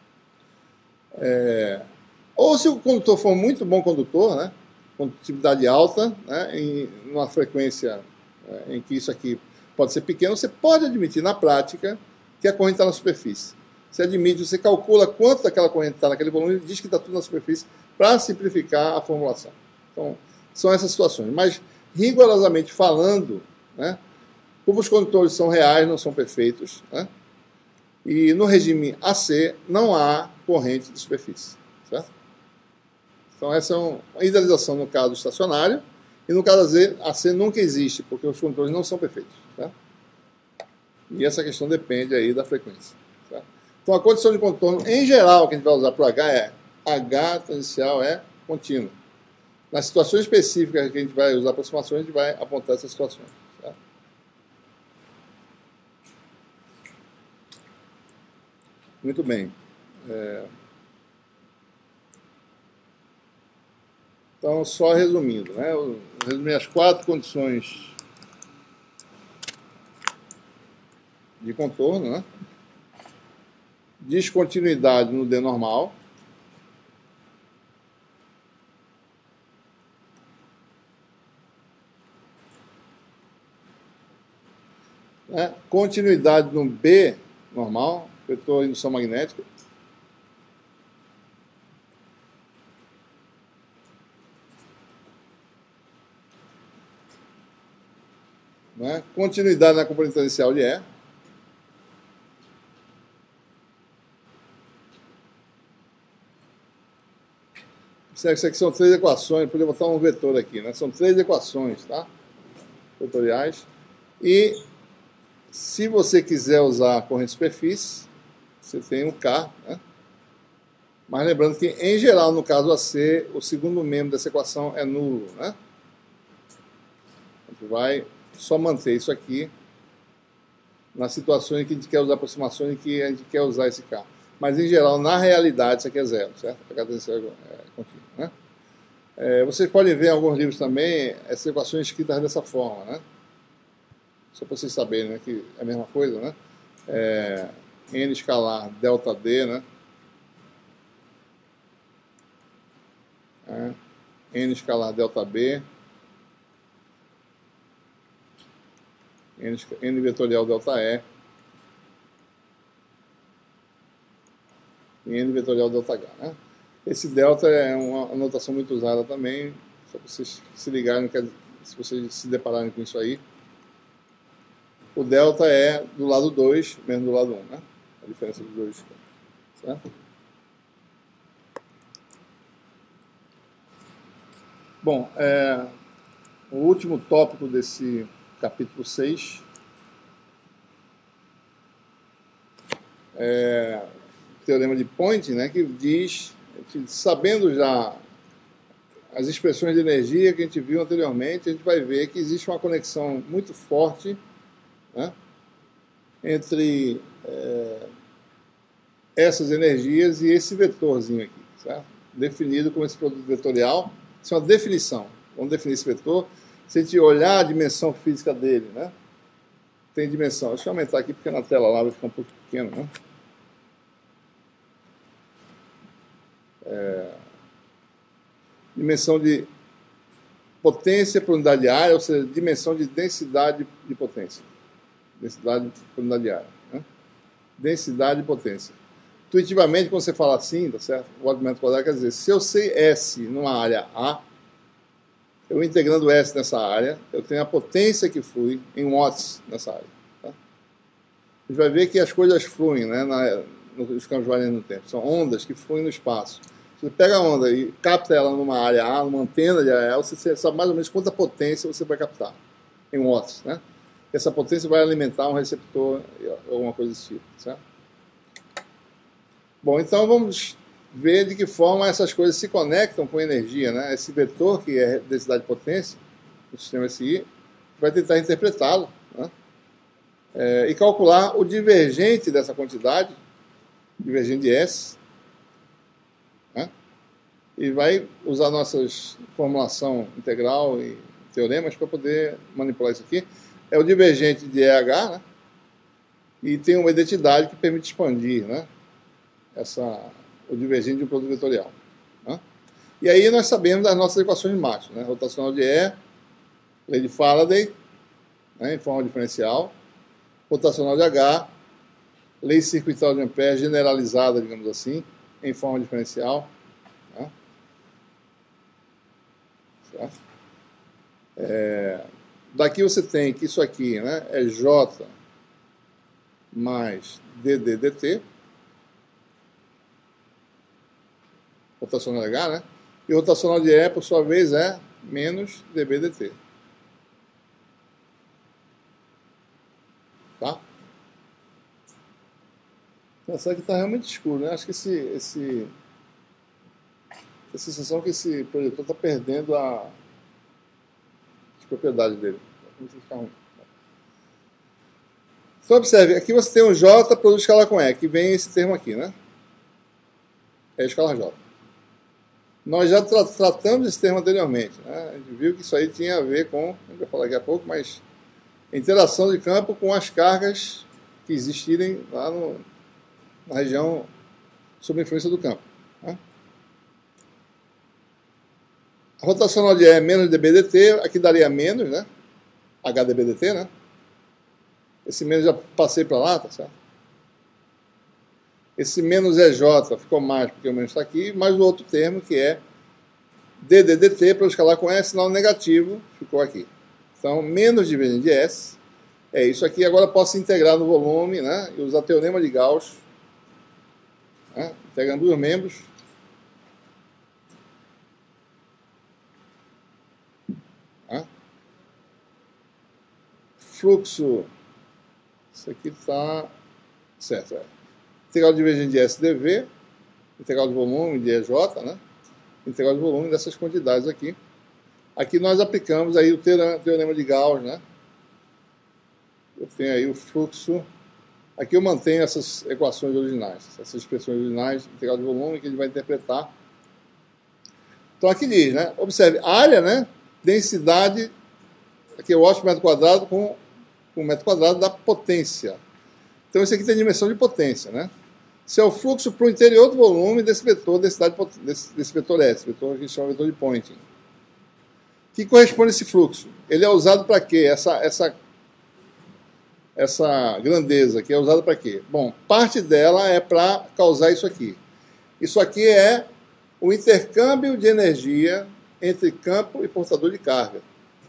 É, ou se o condutor for um muito bom condutor, né, condutividade alta, né, em uma frequência é, em que isso aqui pode ser pequeno, você pode admitir na prática que a corrente está na superfície. Você admite, você calcula quanto daquela corrente está naquele volume e diz que está tudo na superfície para simplificar a formulação. Então, são essas situações. Mas, rigorosamente falando, né, como os condutores são reais, não são perfeitos, né, e no regime A C não há corrente de superfície. Certo? Então, essa é uma idealização no caso estacionário, e no caso A C nunca existe, porque os condutores não são perfeitos. Certo? E essa questão depende aí da frequência. Certo? Então, a condição de contorno, em geral, que a gente vai usar para o H é H tangencial é contínuo. Nas situações específicas que a gente vai usar aproximações, a gente vai apontar essas situações. Certo? Muito bem. É... Então, só resumindo, né? Eu resumi as quatro condições de contorno, né? Descontinuidade no D normal, né? Continuidade no B normal, vetor indução magnética, né? Continuidade na componente tangencial de E, isso aqui são três equações, podia botar um vetor aqui, né? São três equações, tá? Vetoriais. E se você quiser usar a corrente de superfície, você tem um K, né? Mas lembrando que, em geral, no caso A C, o segundo membro dessa equação é nulo, né? A gente vai só manter isso aqui nas situações em que a gente quer usar aproximações em que a gente quer usar esse K. Mas, em geral, na realidade, isso aqui é zero, certo? A K tangencial é contínuo, né? É, vocês podem ver em alguns livros também essas equações escritas dessa forma, né? Só para vocês saberem, né, que é a mesma coisa, né? É, N escalar delta D, né? É, N escalar delta B, N, N vetorial delta E, e N vetorial delta H, né? Esse delta é uma anotação muito usada também, só para vocês se ligarem, se vocês se depararem com isso aí. O delta é do lado dois, menos do lado um, né? A diferença dos dois. Certo? Bom, é, o último tópico desse capítulo seis é o teorema de Point, né, que diz, sabendo já as expressões de energia que a gente viu anteriormente, a gente vai ver que existe uma conexão muito forte, né, entre é, essas energias e esse vetorzinho aqui, certo? Definido como esse produto vetorial. Isso é uma definição. Vamos definir esse vetor. Se a gente olhar a dimensão física dele, né, tem dimensão. Deixa eu aumentar aqui porque na tela lá vai ficar um pouco pequeno, né? É, dimensão de potência por unidade de área, ou seja, dimensão de densidade de potência. Densidade por unidade de área. Né? Densidade de potência. Intuitivamente, quando você fala assim, tá certo? O watt por metro quadrado quer dizer, se eu sei S numa área A, eu integrando S nessa área, eu tenho a potência que flui em watts nessa área. Tá? A gente vai ver que as coisas fluem, né, na, nos campos variando no tempo. São ondas que fluem no espaço. Você pega a onda e capta ela numa área A, numa antena de área A, você sabe mais ou menos quanta potência você vai captar em watts. Né? Essa potência vai alimentar um receptor, alguma coisa desse tipo. Certo? Bom, então vamos ver de que forma essas coisas se conectam com energia. Né? Esse vetor, que é densidade de potência, do sistema S I, vai tentar interpretá-lo, né? é, e calcular o divergente dessa quantidade, divergente de S, né? E vai usar nossas formulação integral e teoremas para poder manipular isso aqui. É o divergente de E H, né? E tem uma identidade que permite expandir, né? Essa, o divergente de um produto vetorial. Né? E aí nós sabemos das nossas equações de Maxwell, né? Rotacional de E, lei de Faraday, né? Em forma diferencial, rotacional de H, lei circuital de Ampère generalizada, digamos assim, em forma diferencial. Né? Certo? É, daqui você tem que isso aqui, né, é J mais D D dt, rotacional de H, né? E rotacional de E, por sua vez, é menos dB dt. Tá? Essa aqui está realmente escuro, né? Acho que esse, esse, a sensação que esse projetor está perdendo a, as propriedades dele. Então, observe, aqui você tem um J produto escalar com E, que vem esse termo aqui, né? É escalar J. Nós já tra tratamos esse termo anteriormente, né? A gente viu que isso aí tinha a ver com, a gente vai falar daqui a pouco, mas interação de campo com as cargas que existirem lá no, na região sob a influência do campo. Né? A rotacional de E é menos dB dt, aqui daria menos, né? H dB dt, né? Esse menos já passei para lá, tá certo? Esse menos E J ficou mais porque o menos está aqui, mais o outro termo que é D D dt, para eu escalar com S, sinal negativo, ficou aqui. Então, menos divergente de S é isso aqui. Agora posso integrar no volume, né? E usar teorema de Gauss, né? Integrando os membros. Né? Fluxo, isso aqui está certo, é. Integral divergente de S dV, integral de volume de E J, né? Integral de volume dessas quantidades aqui. Aqui nós aplicamos aí o teorema de Gauss, né? Eu tenho aí o fluxo. Aqui eu mantenho essas equações originais, essas expressões originais, integral de volume, que ele vai interpretar. Então aqui diz, né? Observe, área, né? Densidade, aqui é o watt por metro quadrado com o metro quadrado da potência. Então esse aqui tem dimensão de potência, né? Se é o fluxo para o interior do volume desse vetor, densidade, desse, desse vetor S, vetor que a gente chama de vetor de Poynting. Que corresponde a esse fluxo? Ele é usado para quê? Essa, essa, essa grandeza aqui é usada para quê? Bom, parte dela é para causar isso aqui. Isso aqui é o intercâmbio de energia entre campo e portador de carga.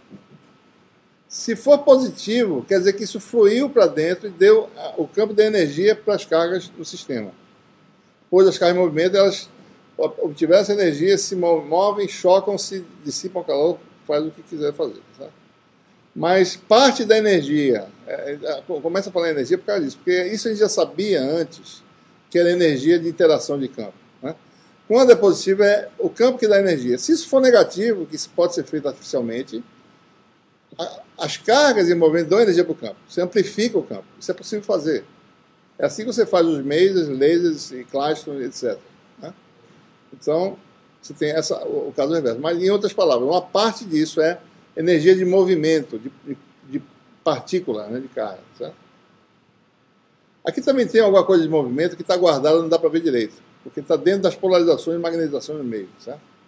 Se for positivo, quer dizer que isso fluiu para dentro e deu o campo da energia para as cargas do sistema. Pois as cargas em movimento, elas obtiveram essa energia, se movem, chocam, se dissipam calor, faz o que quiser fazer. Tá? Mas parte da energia, é, é, começa a falar em energia por causa disso, porque isso a gente já sabia antes, que era energia de interação de campo. Né? Quando é positivo, é o campo que dá energia. Se isso for negativo, que isso pode ser feito artificialmente, as cargas em movimento dão energia para o campo. Você amplifica o campo. Isso é possível fazer. É assim que você faz os masers, lasers e Klystron, etcétera. Né? Então, você tem essa, o, o caso reverso. Mas, em outras palavras, uma parte disso é energia de movimento, de, de, de partícula, né, de carga. Certo? Aqui também tem alguma coisa de movimento que está guardada, não dá para ver direito. Porque está dentro das polarizações e magnetizações no meio. Certo?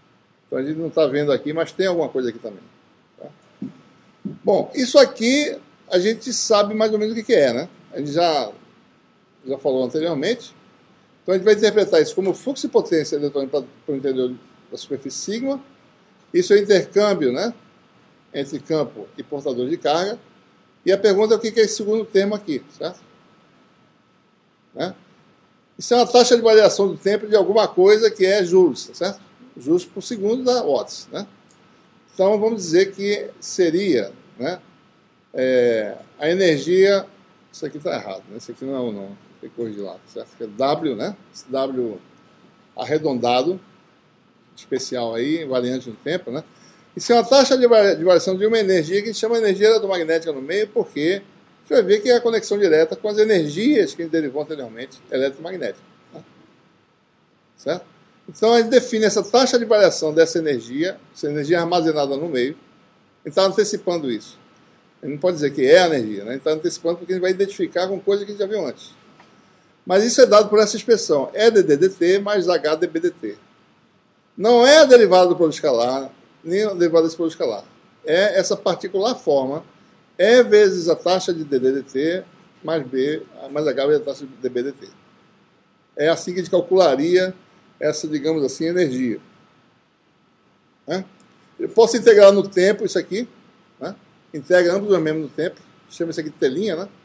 Então a gente não está vendo aqui, mas tem alguma coisa aqui também. Tá? Bom, isso aqui a gente sabe mais ou menos o que é, né? A gente já, já falou anteriormente. Então a gente vai interpretar isso como fluxo e potência eletrônica para o interior da superfície sigma. Isso é intercâmbio, né, entre campo e portador de carga. E a pergunta é o que é esse segundo termo aqui, certo? Né? Isso é uma taxa de variação do tempo de alguma coisa que é joules, certo? Joules por segundo da watts, né? Então vamos dizer que seria, né, é, a energia. Isso aqui está errado, né? Isso aqui não é o não. Tem que corrigir lá, certo? Que é W, né? Esse W arredondado, especial aí, variante no tempo, né? Isso é uma taxa de variação de uma energia que a gente chama de energia eletromagnética no meio, porque a gente vai ver que é a conexão direta com as energias que a gente derivou anteriormente, eletromagnética. Né? Certo? Então a gente define essa taxa de variação dessa energia, essa energia armazenada no meio, a gente está antecipando isso. A gente não pode dizer que é a energia, né? A gente está antecipando porque a gente vai identificar com coisa que a gente já viu antes. Mas isso é dado por essa expressão, E D D D T mais H D B D T. Não é a derivada do produto escalar, nem a derivada desse produto escalar. É essa particular forma, E vezes a taxa de D D D T mais B, mais H vezes a taxa de D B D T. É assim que a gente calcularia essa, digamos assim, energia. Né? Eu posso integrar no tempo isso aqui, né? Integra ambos os membros no tempo, chama isso aqui de telinha, né?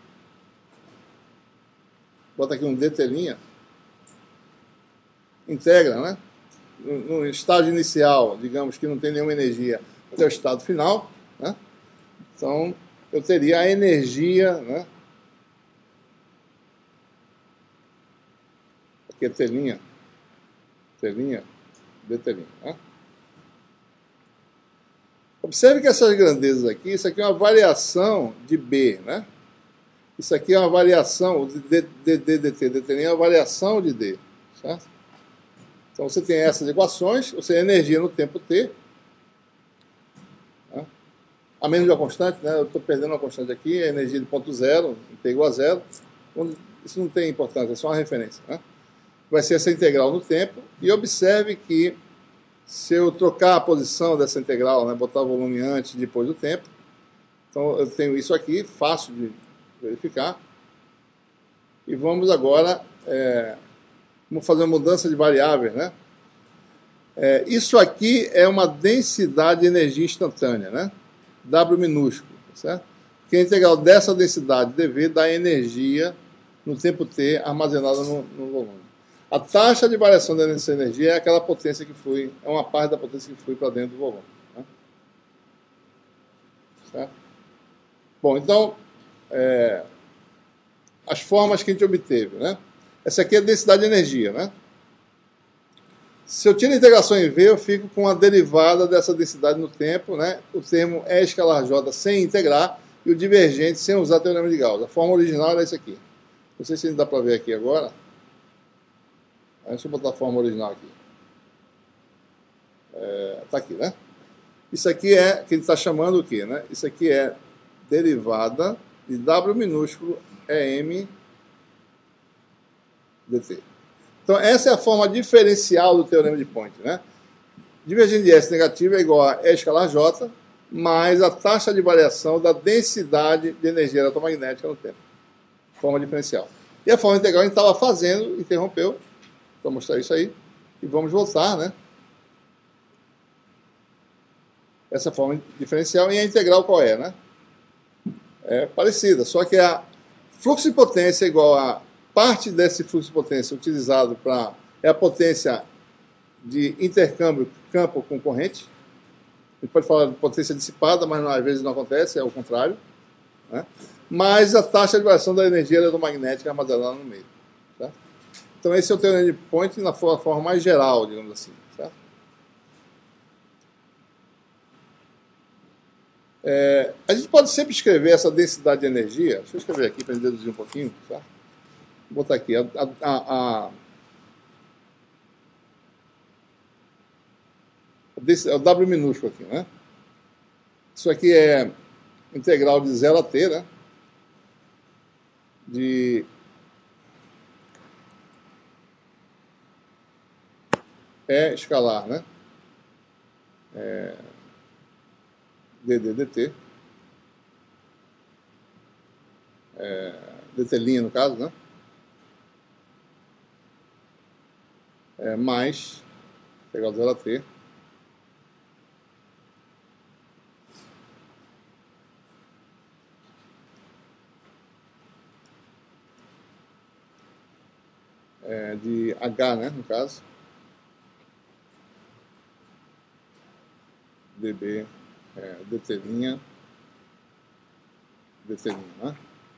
Bota aqui um D telinha. Integra, né? No estágio inicial, digamos que não tem nenhuma energia, até o estado final, né? Então eu teria a energia, né? Aqui é telinha, telinha, D telinha, né? Observe que essas grandezas aqui, isso aqui é uma variação de B, né? Isso aqui é uma variação de D, D, D, D, T, D telinha é uma variação de D, certo? Então você tem essas equações, você tem energia no tempo T, né? A menos de uma constante, né? Eu estou perdendo uma constante aqui, a energia de ponto zero, T igual a zero, isso não tem importância, é só uma referência, né? Vai ser essa integral no tempo, e observe que se eu trocar a posição dessa integral, né, botar o volume antes e depois do tempo, então eu tenho isso aqui, fácil de verificar, e vamos agora... É, vamos fazer uma mudança de variáveis, né? É, isso aqui é uma densidade de energia instantânea, né? W minúsculo, certo? Que a integral dessa densidade dV dá energia no tempo T armazenada no, no volume. A taxa de variação dessa energia é aquela potência que foi, é uma parte da potência que foi para dentro do volume. Né? Certo? Bom, então, é, as formas que a gente obteve, né? Essa aqui é a densidade de energia, né? Se eu tiro a integração em V, eu fico com a derivada dessa densidade no tempo, né? O termo E escalar J sem integrar e o divergente sem usar o teorema de Gauss. A forma original era essa aqui. Não sei se dá para ver aqui agora. Deixa eu botar a forma original aqui. É, tá aqui, né? Isso aqui é, que ele está chamando o quê, né? Isso aqui é derivada de W minúsculo E M dt. Então, essa é a forma diferencial do teorema de Point, né? Divergente de S negativo é igual a E escalar J mais a taxa de variação da densidade de energia eletromagnética no tempo. Forma diferencial. E a forma integral a gente estava fazendo, interrompeu, para mostrar isso aí, e vamos voltar, né? Essa forma diferencial, e a integral qual é, né? É parecida, só que a fluxo de potência é igual a parte desse fluxo de potência utilizado para é a potência de intercâmbio campo com corrente. A gente pode falar de potência dissipada, mas às vezes não acontece, é o contrário. Né? Mais a taxa de variação da energia eletromagnética armazenada no meio. Certo? Então esse é o teorema de Point na forma mais geral, digamos assim. Certo? É, a gente pode sempre escrever essa densidade de energia. Deixa eu escrever aqui para deduzir um pouquinho. Certo? Vou botar aqui. A, a, a, a o W minúsculo aqui, né? Isso aqui é integral de zero a t, né? De E escalar, né? é, dd dt, é, dt' no caso, né? É, mais integral de zero a t é, de h, né, no caso, db é, dt', dt', né?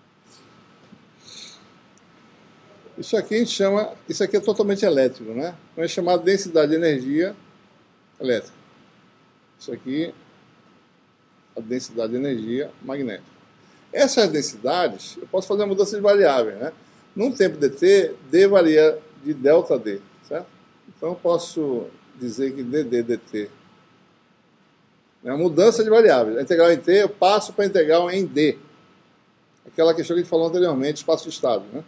Isso aqui a gente chama, isso aqui é totalmente elétrico, né? Então é chamado densidade de energia elétrica. Isso aqui é a densidade de energia magnética. Essas densidades, eu posso fazer uma mudança de variáveis, né? Num tempo dt, d varia de delta d, certo? Então eu posso dizer que dd dt é uma mudança de variáveis. A integral em t eu passo para a integral em d. Aquela questão que a gente falou anteriormente, espaço de estado, né?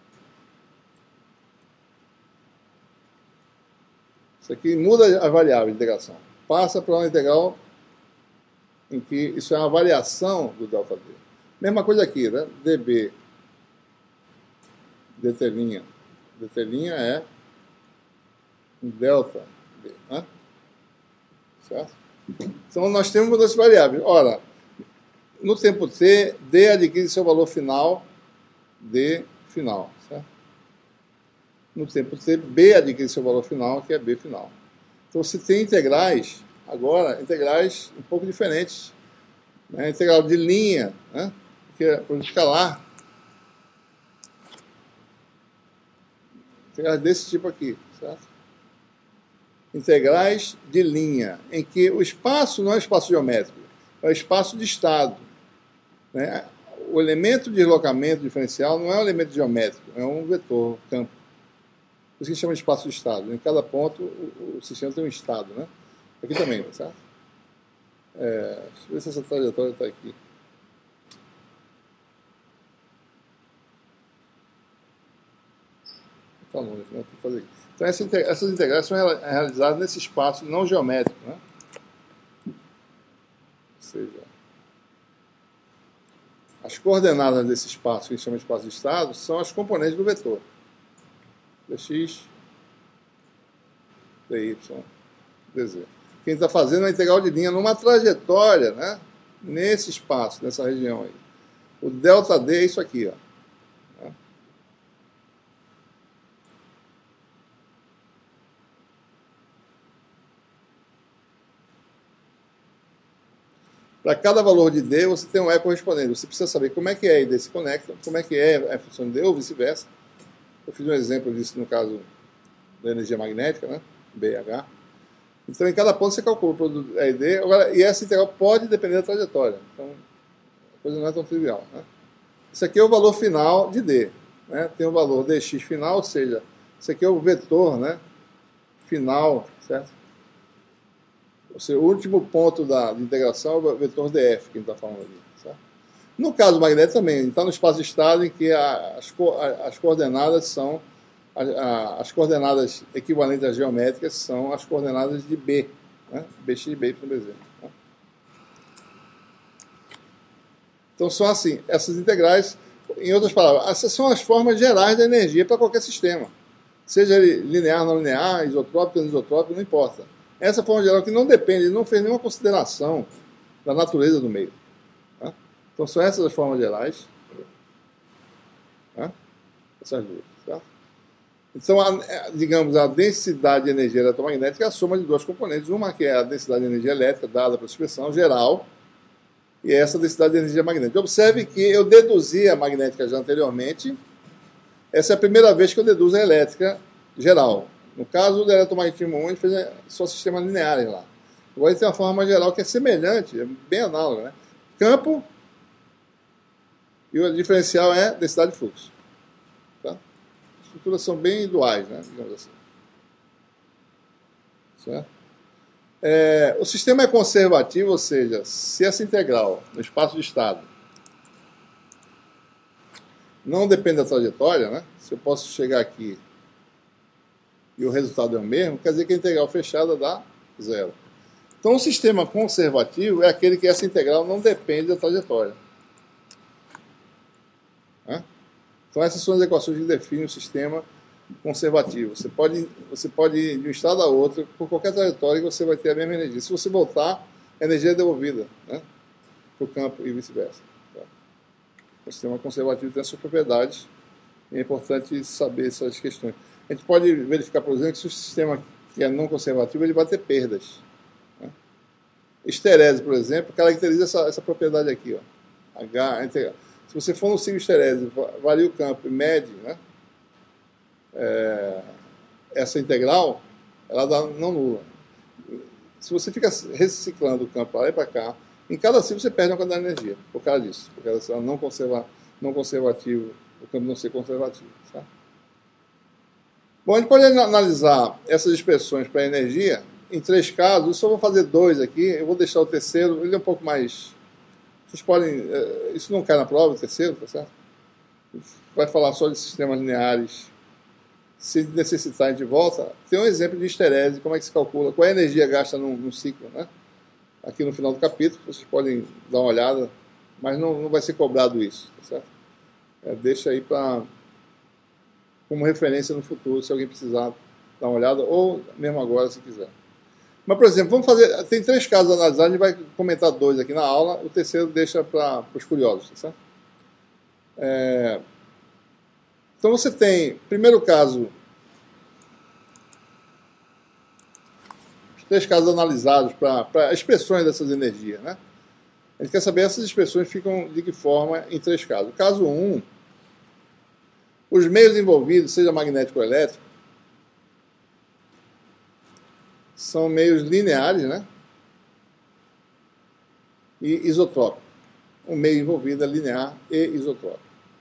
Isso aqui muda a variável de integração. Passa para uma integral em que isso é uma variação do delta d. Mesma coisa aqui, né? db dt', dt' é delta d, né? Certo? Então nós temos mudanças de variáveis. Ora, no tempo t, d adquire seu valor final, d final, certo? No tempo t, b adquire seu valor final, que é b final. Então você tem integrais, agora, integrais um pouco diferentes. Né? Integral de linha, né? Que é por escalar. Integrais desse tipo aqui, certo? Integrais de linha, em que o espaço não é espaço geométrico, é o espaço de estado. Né? O elemento de deslocamento diferencial não é um elemento geométrico, é um vetor, campo. Por isso que chama de espaço de estado. Em cada ponto, o, o sistema tem um estado, né? Aqui também, certo? É, deixa eu ver se essa trajetória está aqui. Está longe, né? Tem que fazer isso. Então, essa integra essas integrais são realizadas nesse espaço não geométrico, né? Ou seja, as coordenadas desse espaço, que a gente chama de espaço de estado, são as componentes do vetor. dx, dy, dz. Quem está fazendo a integral de linha numa trajetória, né? Nesse espaço, nessa região aí. O delta d é isso aqui, ó. Para cada valor de d, você tem um E correspondente. Você precisa saber como é que é d se conecta, como é que é a função de d, ou vice-versa. Eu fiz um exemplo disso no caso da energia magnética, né? B H. Então, em cada ponto, você calcula o produto E e D. Agora, e essa integral pode depender da trajetória. Então, a coisa não é tão trivial. Né? Isso aqui é o valor final de d. Né? Tem o valor dx final, ou seja, isso aqui é o vetor, né? Final, certo? Ou seja, o último ponto da de integração é o vetor df, que a gente está falando ali. Certo? No caso magnético também, está no espaço de estado em que a, as, co as coordenadas são, a, a, as coordenadas equivalentes às geométricas são as coordenadas de B, né? bx, b, y, bz. Né? Então são assim, essas integrais, em outras palavras, essas são as formas gerais da energia para qualquer sistema. Seja ele linear, não linear, isotrópico, anisotrópico, não importa. Essa forma geral que não depende, não fez nenhuma consideração da natureza do meio. Tá? Então são essas as formas gerais. Tá? Essas duas. Tá? Então, a, digamos, a densidade de energia eletromagnética é a soma de duas componentes. Uma que é a densidade de energia elétrica, dada pela expressão geral, e essa densidade de energia magnética. Observe que eu deduzi a magnética já anteriormente. Essa é a primeira vez que eu deduzo a elétrica geral. No caso do eletromagnetismo um, a gente fez só sistemas lineares lá. Agora ele tem uma forma geral que é semelhante, é bem análoga. Né? Campo, e o diferencial é densidade de fluxo. Tá? As estruturas são bem duais, né? Digamos assim. Certo? É, o sistema é conservativo, ou seja, se essa integral no espaço de estado não depende da trajetória, né? Se eu posso chegar aqui e o resultado é o mesmo, quer dizer que a integral fechada dá zero. Então, o sistema conservativo é aquele que essa integral não depende da trajetória. Né? Então, essas são as equações que definem o sistema conservativo. Você pode, você pode ir de um estado a outro, por qualquer trajetória, que você vai ter a mesma energia. Se você voltar, a energia é devolvida, né, para o campo e vice-versa. Tá? O sistema conservativo tem essas propriedades, e é importante saber essas questões. A gente pode verificar, por exemplo, que se o sistema que é não conservativo, ele vai ter perdas. Né? Esterese, por exemplo, caracteriza essa, essa propriedade aqui. Ó. H, se você for no ciclo esterese, varia o campo e mede, né, é, essa integral, ela dá não nula. Se você fica reciclando o campo para lá e para cá, em cada ciclo você perde uma quantidade de energia, por causa disso, por causa dessa não, conserva, não conservativo, o campo não ser conservativo. Tá? Bom, a gente pode analisar essas expressões para energia em três casos. Eu só vou fazer dois aqui, eu vou deixar o terceiro, ele é um pouco mais... Vocês podem... Isso não cai na prova, o terceiro, tá certo? Vai falar só de sistemas lineares. Se necessitar, a gente volta. Tem um exemplo de esterese, como é que se calcula, qual é a energia gasta num, num ciclo, né? Aqui no final do capítulo, vocês podem dar uma olhada, mas não, não vai ser cobrado isso, tá certo? É, deixa aí para como referência no futuro, se alguém precisar dar uma olhada, ou mesmo agora, se quiser. Mas, por exemplo, vamos fazer... Tem três casos a analisar, a gente vai comentar dois aqui na aula, o terceiro deixa para os curiosos, tá certo? É, então, você tem, primeiro caso, os três casos analisados para expressões dessas energias, né? A gente quer saber essas expressões ficam de que forma em três casos. Caso um, os meios envolvidos, seja magnético ou elétrico, são meios lineares, né? E isotrópicos. O meio envolvido é linear e isotrópico.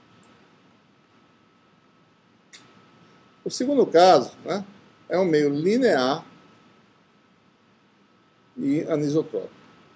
O segundo caso, né, é um meio linear e anisotrópico.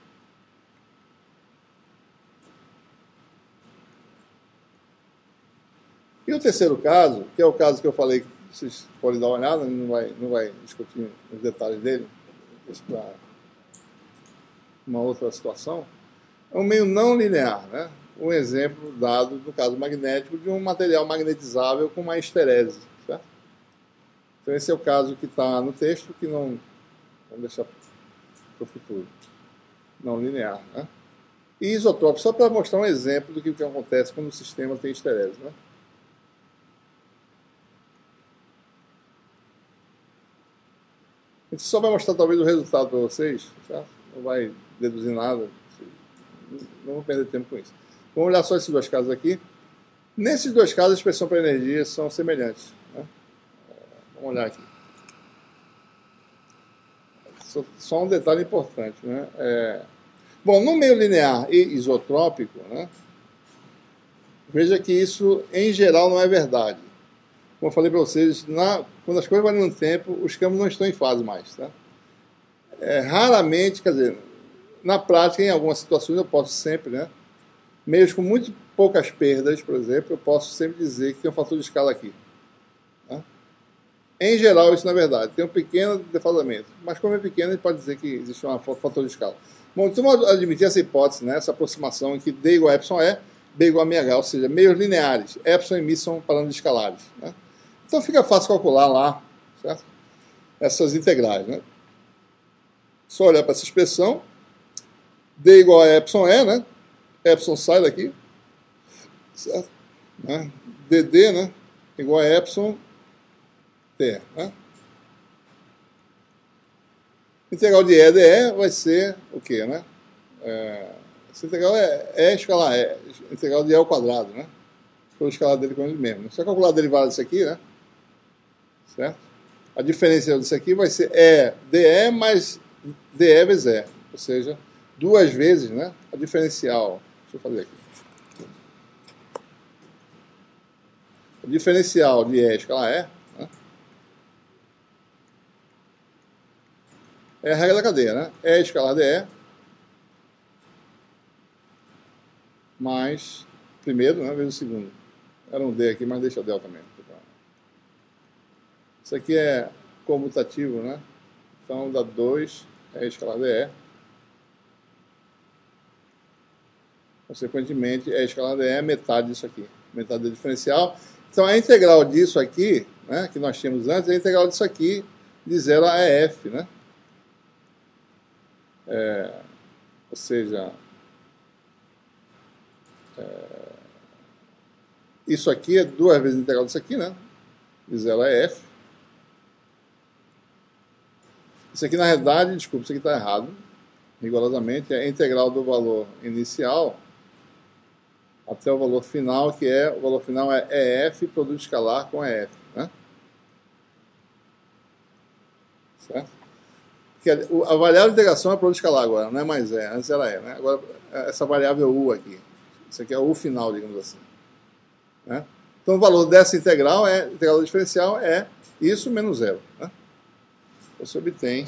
E o terceiro caso, que é o caso que eu falei, que vocês podem dar uma olhada, não vai, não vai discutir os detalhes dele, isso para uma outra situação, é um meio não linear, né? Um exemplo dado no caso magnético de um material magnetizável com uma esterese. Certo? Então esse é o caso que está no texto, que não... Vamos deixar para o futuro. Não linear, né? E isotrópico, só para mostrar um exemplo do que, que acontece quando o sistema tem esterese, né? A gente só vai mostrar talvez o resultado para vocês, certo? Não vai deduzir nada, não vou perder tempo com isso. Vamos olhar só esses dois casos aqui. Nesses dois casos, a expressão para energia são semelhantes. Né? Vamos olhar aqui. Só, só um detalhe importante. Né? É... Bom, no meio linear e isotrópico, né? Veja que isso, em geral, não é verdade. Como eu falei para vocês, na, quando as coisas valem no tempo, os campos não estão em fase mais. Tá? É, raramente, quer dizer, na prática, em algumas situações, eu posso sempre, né, meios com muito poucas perdas, por exemplo, eu posso sempre dizer que tem um fator de escala aqui. Tá? Em geral, isso não é verdade. Tem um pequeno defasamento. Mas como é pequeno, a gente pode dizer que existe um fator de escala. Bom, então vamos admitir essa hipótese, né, essa aproximação em que D igual a epsilon é, B igual a mh, ou seja, meios lineares. Epsilon e μ são parâmetros escalares. Né? Então fica fácil calcular lá, certo? Essas integrais. Né? Só olhar para essa expressão. D igual a epsilon é, né? Epsilon sai daqui. Certo? Né? Dd, né? Igual a epsilon T. Né? Integral de E dE vai ser o quê, né? É, essa integral é, é escalar, é integral de E ao quadrado, né? Pelo escalar dele com ele mesmo. Só calcular a derivada disso aqui, né? Certo? A diferença disso aqui vai ser E dE mais dE vezes E. Ou seja, duas vezes, né, a diferencial. Deixa eu fazer aqui. O diferencial de E escalar E, né, é a regra da cadeia, né? E escalar de E mais primeiro, né, vezes o segundo. Era um D aqui, mas deixa del também. Isso aqui é comutativo, né? Então dá dois é escalar dE. Consequentemente, E escalar dE é metade disso aqui, metade do diferencial. Então, a integral disso aqui, né, que nós tínhamos antes, é a integral disso aqui de zero a EF, né? É, ou seja, é, isso aqui é duas vezes a integral disso aqui, né? De zero a EF. Isso aqui, na realidade, desculpa, isso aqui está errado, rigorosamente, é a integral do valor inicial até o valor final, que é, o valor final é EF, produto escalar com EF, né? Certo? Porque a variável de integração é produto escalar agora, não é mais E, antes era E, né? Agora, essa variável U aqui, isso aqui é o U final, digamos assim. Né? Então, o valor dessa integral, é, integral diferencial, é isso menos zero, né? Você obtém,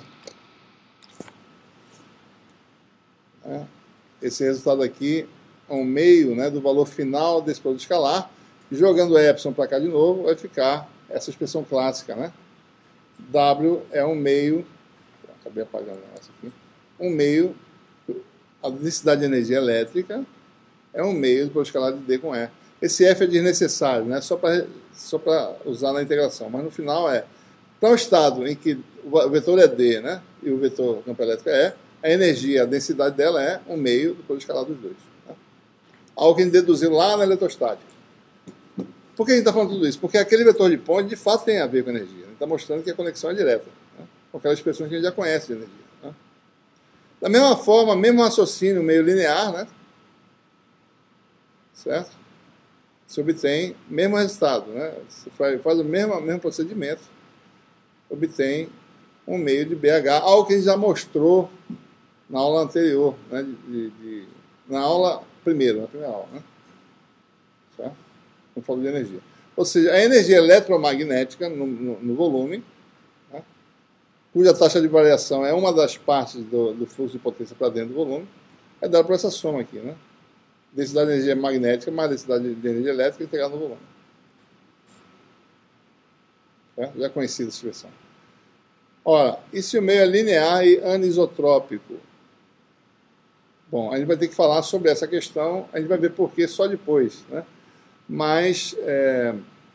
né, esse resultado aqui, um meio, né, do valor final desse produto escalar, jogando epsilon para cá de novo, vai ficar essa expressão clássica, né? W é um meio, acabei apagando o negócio aqui, um meio, a densidade de energia elétrica é um meio do produto escalar de D com E. Esse F é desnecessário, né? Só para só para usar na integração, mas no final é, para um estado em que o vetor é D, né, e o vetor campo elétrico é E, a energia, a densidade dela é um meio do produto escalar dos dois. Algo que a gente deduziu lá na eletrostática. Por que a gente está falando tudo isso? Porque aquele vetor de ponte, de fato, tem a ver com energia. A gente está mostrando que a conexão é direta, né, com aquelas expressões que a gente já conhece de energia. Né. Da mesma forma, mesmo raciocínio meio linear, né, certo? Você obtém o mesmo resultado. Né, você faz, faz o mesmo, mesmo procedimento, obtém um meio de B H, algo que a gente já mostrou na aula anterior, né, de, de, na aula primeira, na primeira aula, né? Certo? Não falo de energia. Ou seja, a energia eletromagnética no, no, no volume, né, cuja taxa de variação é uma das partes do, do fluxo de potência para dentro do volume, é dada por essa soma aqui, né? Densidade de energia magnética mais densidade de energia elétrica integrada no volume. É? Já conhecida essa expressão. Ora, e se o meio é linear e anisotrópico? Bom, a gente vai ter que falar sobre essa questão, a gente vai ver por que só depois, né? Mas, é,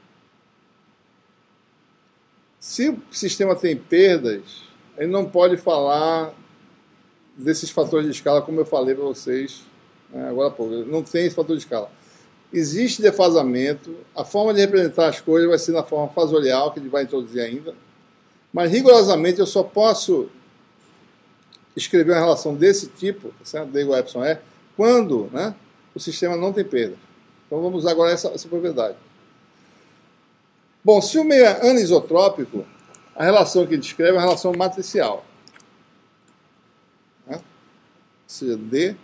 se o sistema tem perdas, ele não pode falar desses fatores de escala, como eu falei para vocês, né, agora há pouco. Não tem esse fator de escala. Existe defasamento, a forma de representar as coisas vai ser na forma fasorial, que a gente vai introduzir ainda, mas rigorosamente eu só posso escrever uma relação desse tipo, certo? D igual a epsilon E, quando, né, o sistema não tem perda. Então vamos usar agora essa, essa propriedade. Bom, se o meio é anisotrópico, a relação que ele descreve é uma relação matricial. Né? Ou seja, D,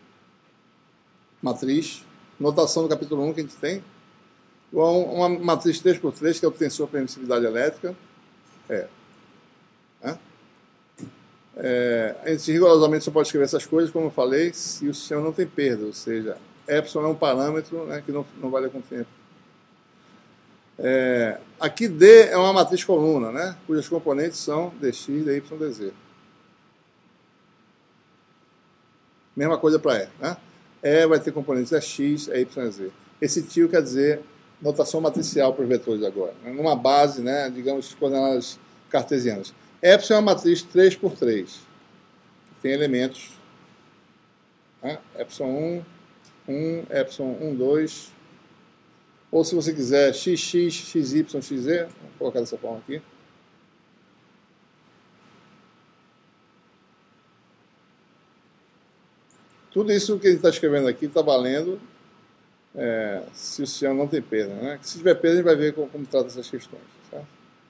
matriz, notação do capítulo um que a gente tem, igual uma matriz três por três, que é o tensor permissividade elétrica, é. Né? É, a gente rigorosamente só pode escrever essas coisas, como eu falei, se o sistema não tem perda, ou seja, epsilon é um parâmetro, né, que não, não varia com o tempo. É, aqui D é uma matriz coluna, né, cujas componentes são dx, dy, dz. Mesma coisa para E. Né? E vai ter componentes é x, é y, é z. Esse tio quer dizer notação matricial para os vetores agora, né, numa base, né, digamos, coordenadas cartesianas. Epsilon é uma matriz três por três. Tem elementos. Né? Epsilon um, um, Epsilon um, dois. Ou se você quiser, xx, xy, xz. Vou colocar dessa forma aqui. Tudo isso que a gente está escrevendo aqui está valendo é, se o sistema não tem perda. Né? Se tiver perda, a gente vai ver como, como trata essas questões. Certo?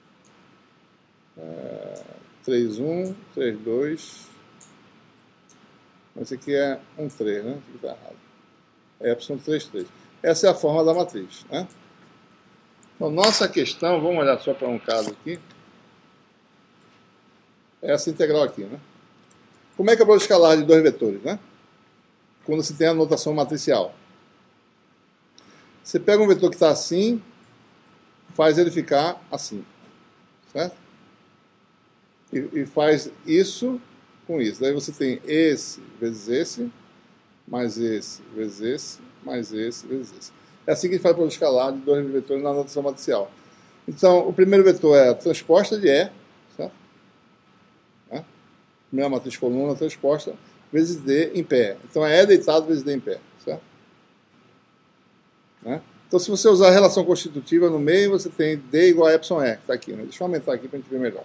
É, três, um, três, dois. Esse aqui é um, três, né? Aqui está errado. É epsilon três, três. Essa é a forma da matriz. Né? Então, nossa questão, vamos olhar só para um caso aqui. É essa integral aqui. Né? Como é que eu vou escalar de dois vetores? Né? Quando se tem a notação matricial. Você pega um vetor que está assim, faz ele ficar assim. Certo? E, e faz isso com isso. Daí você tem esse vezes esse, mais esse vezes esse, mais esse vezes esse. É assim que a gente faz o produto escalar de dois vetores na notação matricial. Então, o primeiro vetor é a transposta de E, certo? Né? Primeira matriz coluna transposta vezes D em pé. Então, é E deitado vezes D em pé, certo? Né? Então, se você usar a relação constitutiva no meio, você tem D igual a epsilon E, que está aqui. Né? Deixa eu aumentar aqui para a gente ver melhor.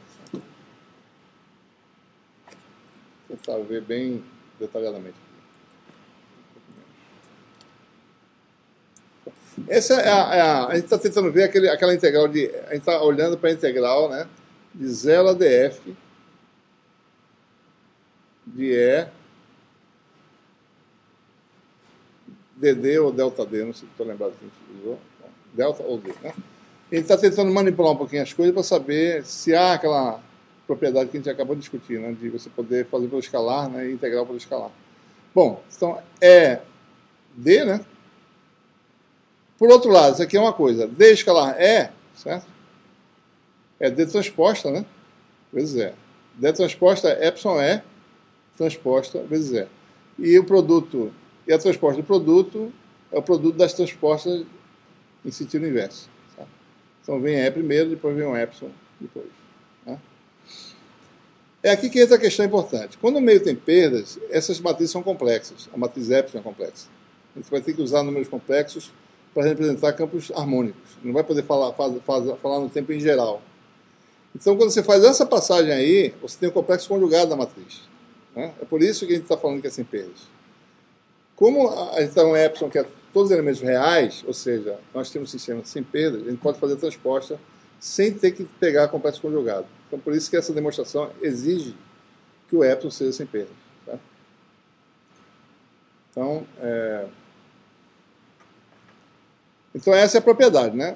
Vou tentar ver bem detalhadamente. Essa é a, é a, a gente está tentando ver aquele, aquela integral de. A gente está olhando para a integral, né, de zero a df de E dd ou delta D, não sei se estou lembrado que a gente usou. Delta ou D, né? A gente está tentando manipular um pouquinho as coisas para saber se há aquela propriedade que a gente acabou de discutir, né, de você poder fazer pelo escalar, né, e integral pelo escalar. Bom, então é D, né? Por outro lado, isso aqui é uma coisa. D escalar E, certo? É D transposta, né? Vezes E. D transposta é epsilon E transposta vezes E. E o produto, e a transposta do produto é o produto das transpostas em sentido inverso. Certo? Então vem E primeiro, depois vem um epsilon depois. Né? É aqui que entra a questão importante. Quando o meio tem perdas, essas matrizes são complexas. A matriz epsilon é complexa. A gente vai ter que usar números complexos para representar campos harmônicos. Não vai poder falar, faz, faz, falar no tempo em geral. Então, quando você faz essa passagem aí, você tem o complexo conjugado da matriz. Né? É por isso que a gente está falando que é sem perdas. Como a gente tem um epsilon que é todos os elementos reais, ou seja, nós temos um sistema sem perdas, a gente pode fazer a transposta sem ter que pegar complexo conjugado. Então, por isso que essa demonstração exige que o epsilon seja sem perdas. Tá? Então, é... Então, essa é a propriedade, né?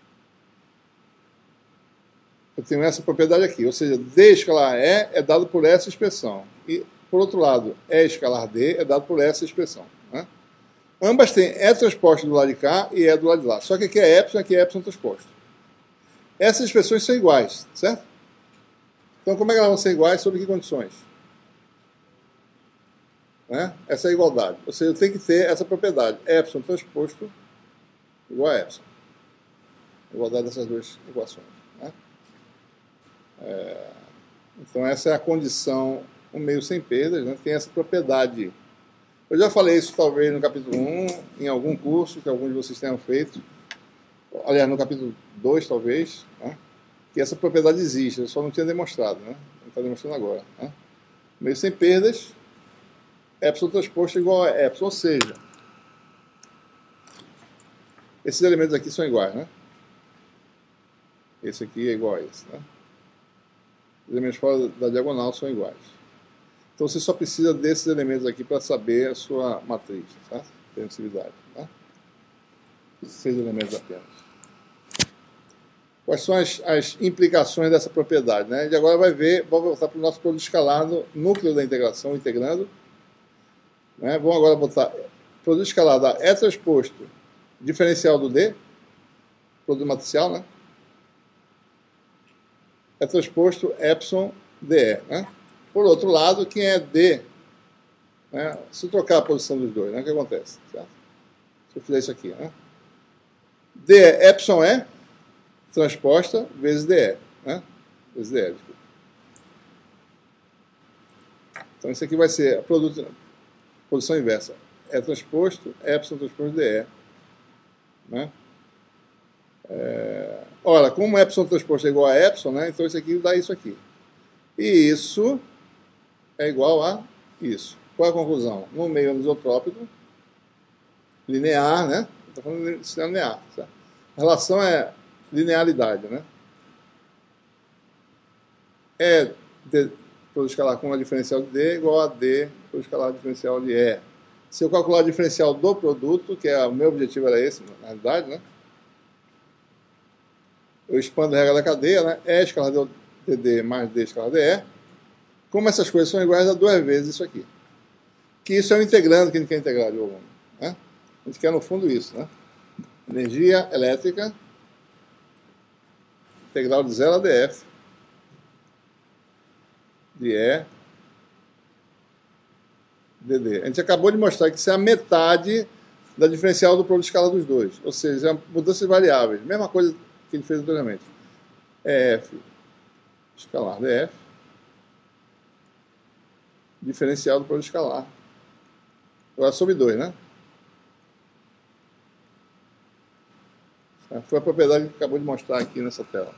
Eu tenho essa propriedade aqui, ou seja, D escalar E é dado por essa expressão. E, por outro lado, E escalar D é dado por essa expressão. Né? Ambas têm E transposto do lado de cá e E do lado de lá. Só que aqui é epsilon, aqui é epsilon transposto. Essas expressões são iguais, certo? Então, como é que elas vão ser iguais? Sob que condições? Né? Essa é a igualdade. Ou seja, eu tenho que ter essa propriedade. Epsilon transposto igual a epsilon. Igualdade dessas duas equações. Né? É, então, essa é a condição, um meio sem perdas, né? Tem essa propriedade. Eu já falei isso, talvez, no capítulo um, em algum curso que alguns de vocês tenham feito. Aliás, no capítulo dois, talvez, né? Que essa propriedade existe, eu só não tinha demonstrado. Né? Não está demonstrando agora. Né? Meio sem perdas, epsilon transposto igual a epsilon, ou seja, esses elementos aqui são iguais, né? Esse aqui é igual a esse, né? Os elementos fora da diagonal são iguais. Então você só precisa desses elementos aqui para saber a sua matriz, tá? Permissividade, né? Seis elementos apenas. Quais são as, as implicações dessa propriedade, né? A gente agora vai ver, vamos voltar para o nosso produto escalado, núcleo da integração, integrando. Né? Vamos agora botar produto escalado a E transposto diferencial do D, produto matricial, né? É transposto epsilon dE. Né? Por outro lado, quem é D, né? Se eu trocar a posição dos dois, né? O que acontece? Certo? Se eu fizer isso aqui, né? D é epsilon E, transposta, vezes dE. Né? Vezes dE, desculpa. Então, isso aqui vai ser a produto, posição inversa. É transposto, epsilon transposto dE. Né? É... Ora, como epsilon transposto é igual a epsilon, né? Então isso aqui dá isso aqui. E isso é igual a isso. Qual é a conclusão? No meio anisotrópico, linear, né? Estou falando de sistema linear. Certo? A relação é linearidade, né? É D produto escalar com a diferencial de D igual a D produto escalar diferencial de E. Se eu calcular a diferencial do produto, que é o meu objetivo era esse, na realidade, né? Eu expando a regra da cadeia, né? E escalar de D mais D escalar de E. Como essas coisas são iguais a duas vezes isso aqui. Que isso é o integrando que a gente quer integrar de volume. Né? A gente quer, no fundo, isso. Né? Energia elétrica integral de zero a dF de E D D. A gente acabou de mostrar que isso é a metade da diferencial do produto escalar dos dois. Ou seja, é uma mudança de variáveis. Mesma coisa que a gente fez anteriormente. É F escalar D F. Diferencial do produto escalar. Agora sobre dois, né? Foi a propriedade que acabou de mostrar aqui nessa tela.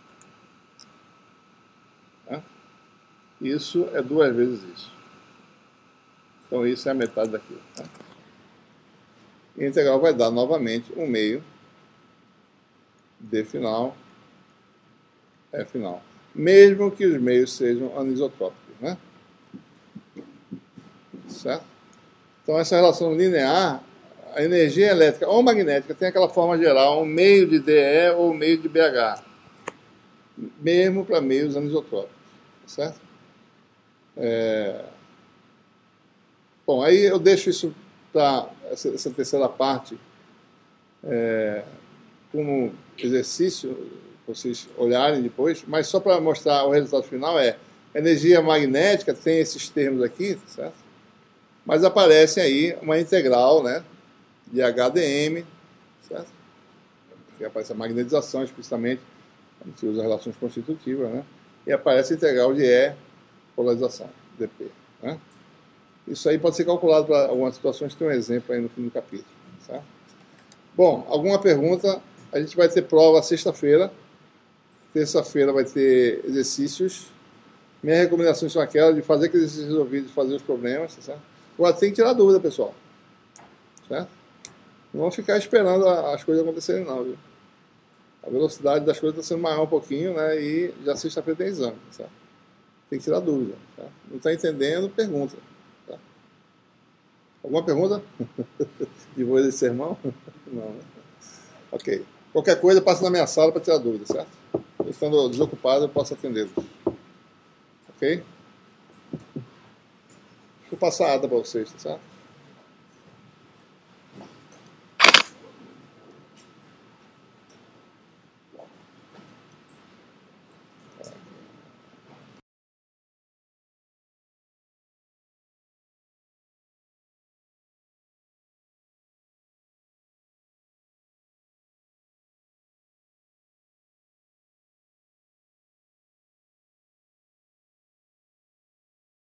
Tá? Isso é duas vezes isso. Então isso é a metade daquilo. Tá? E a integral vai dar novamente um meio D final, E final. Mesmo que os meios sejam anisotrópicos. Né? Certo? Então essa relação linear, a energia elétrica ou magnética tem aquela forma geral, um meio de D E ou um meio de B H. Mesmo para meios anisotrópicos. Certo? É... Bom, aí eu deixo isso para essa, essa terceira parte é, como exercício, para vocês olharem depois, mas só para mostrar o resultado final é energia magnética, tem esses termos aqui, certo? Mas aparece aí uma integral, né, de H D M, certo? Que aparece a magnetização explicitamente, a gente usa relações constitutivas, né? E aparece a integral de E, polarização, D P, né? Isso aí pode ser calculado para algumas situações, tem um exemplo aí no fim do capítulo. Certo? Bom, alguma pergunta? A gente vai ter prova sexta-feira. Terça-feira vai ter exercícios. Minhas recomendações são aquelas de fazer aqueles exercícios resolvidos, fazer os problemas. Certo? Agora tem que tirar dúvida, pessoal. Certo? Não vão ficar esperando as coisas acontecerem, não. Viu? A velocidade das coisas está sendo maior um pouquinho, né? E já sexta-feira tem exame. Certo? Tem que tirar dúvida. Certo? Não está entendendo? Pergunta. Alguma pergunta? Depois desse sermão? Não, né? Ok. Qualquer coisa, passa na minha sala para tirar dúvida, certo? Eu estando desocupado, eu posso atendê-los. Ok? Deixa eu passar a ata para vocês, tá certo?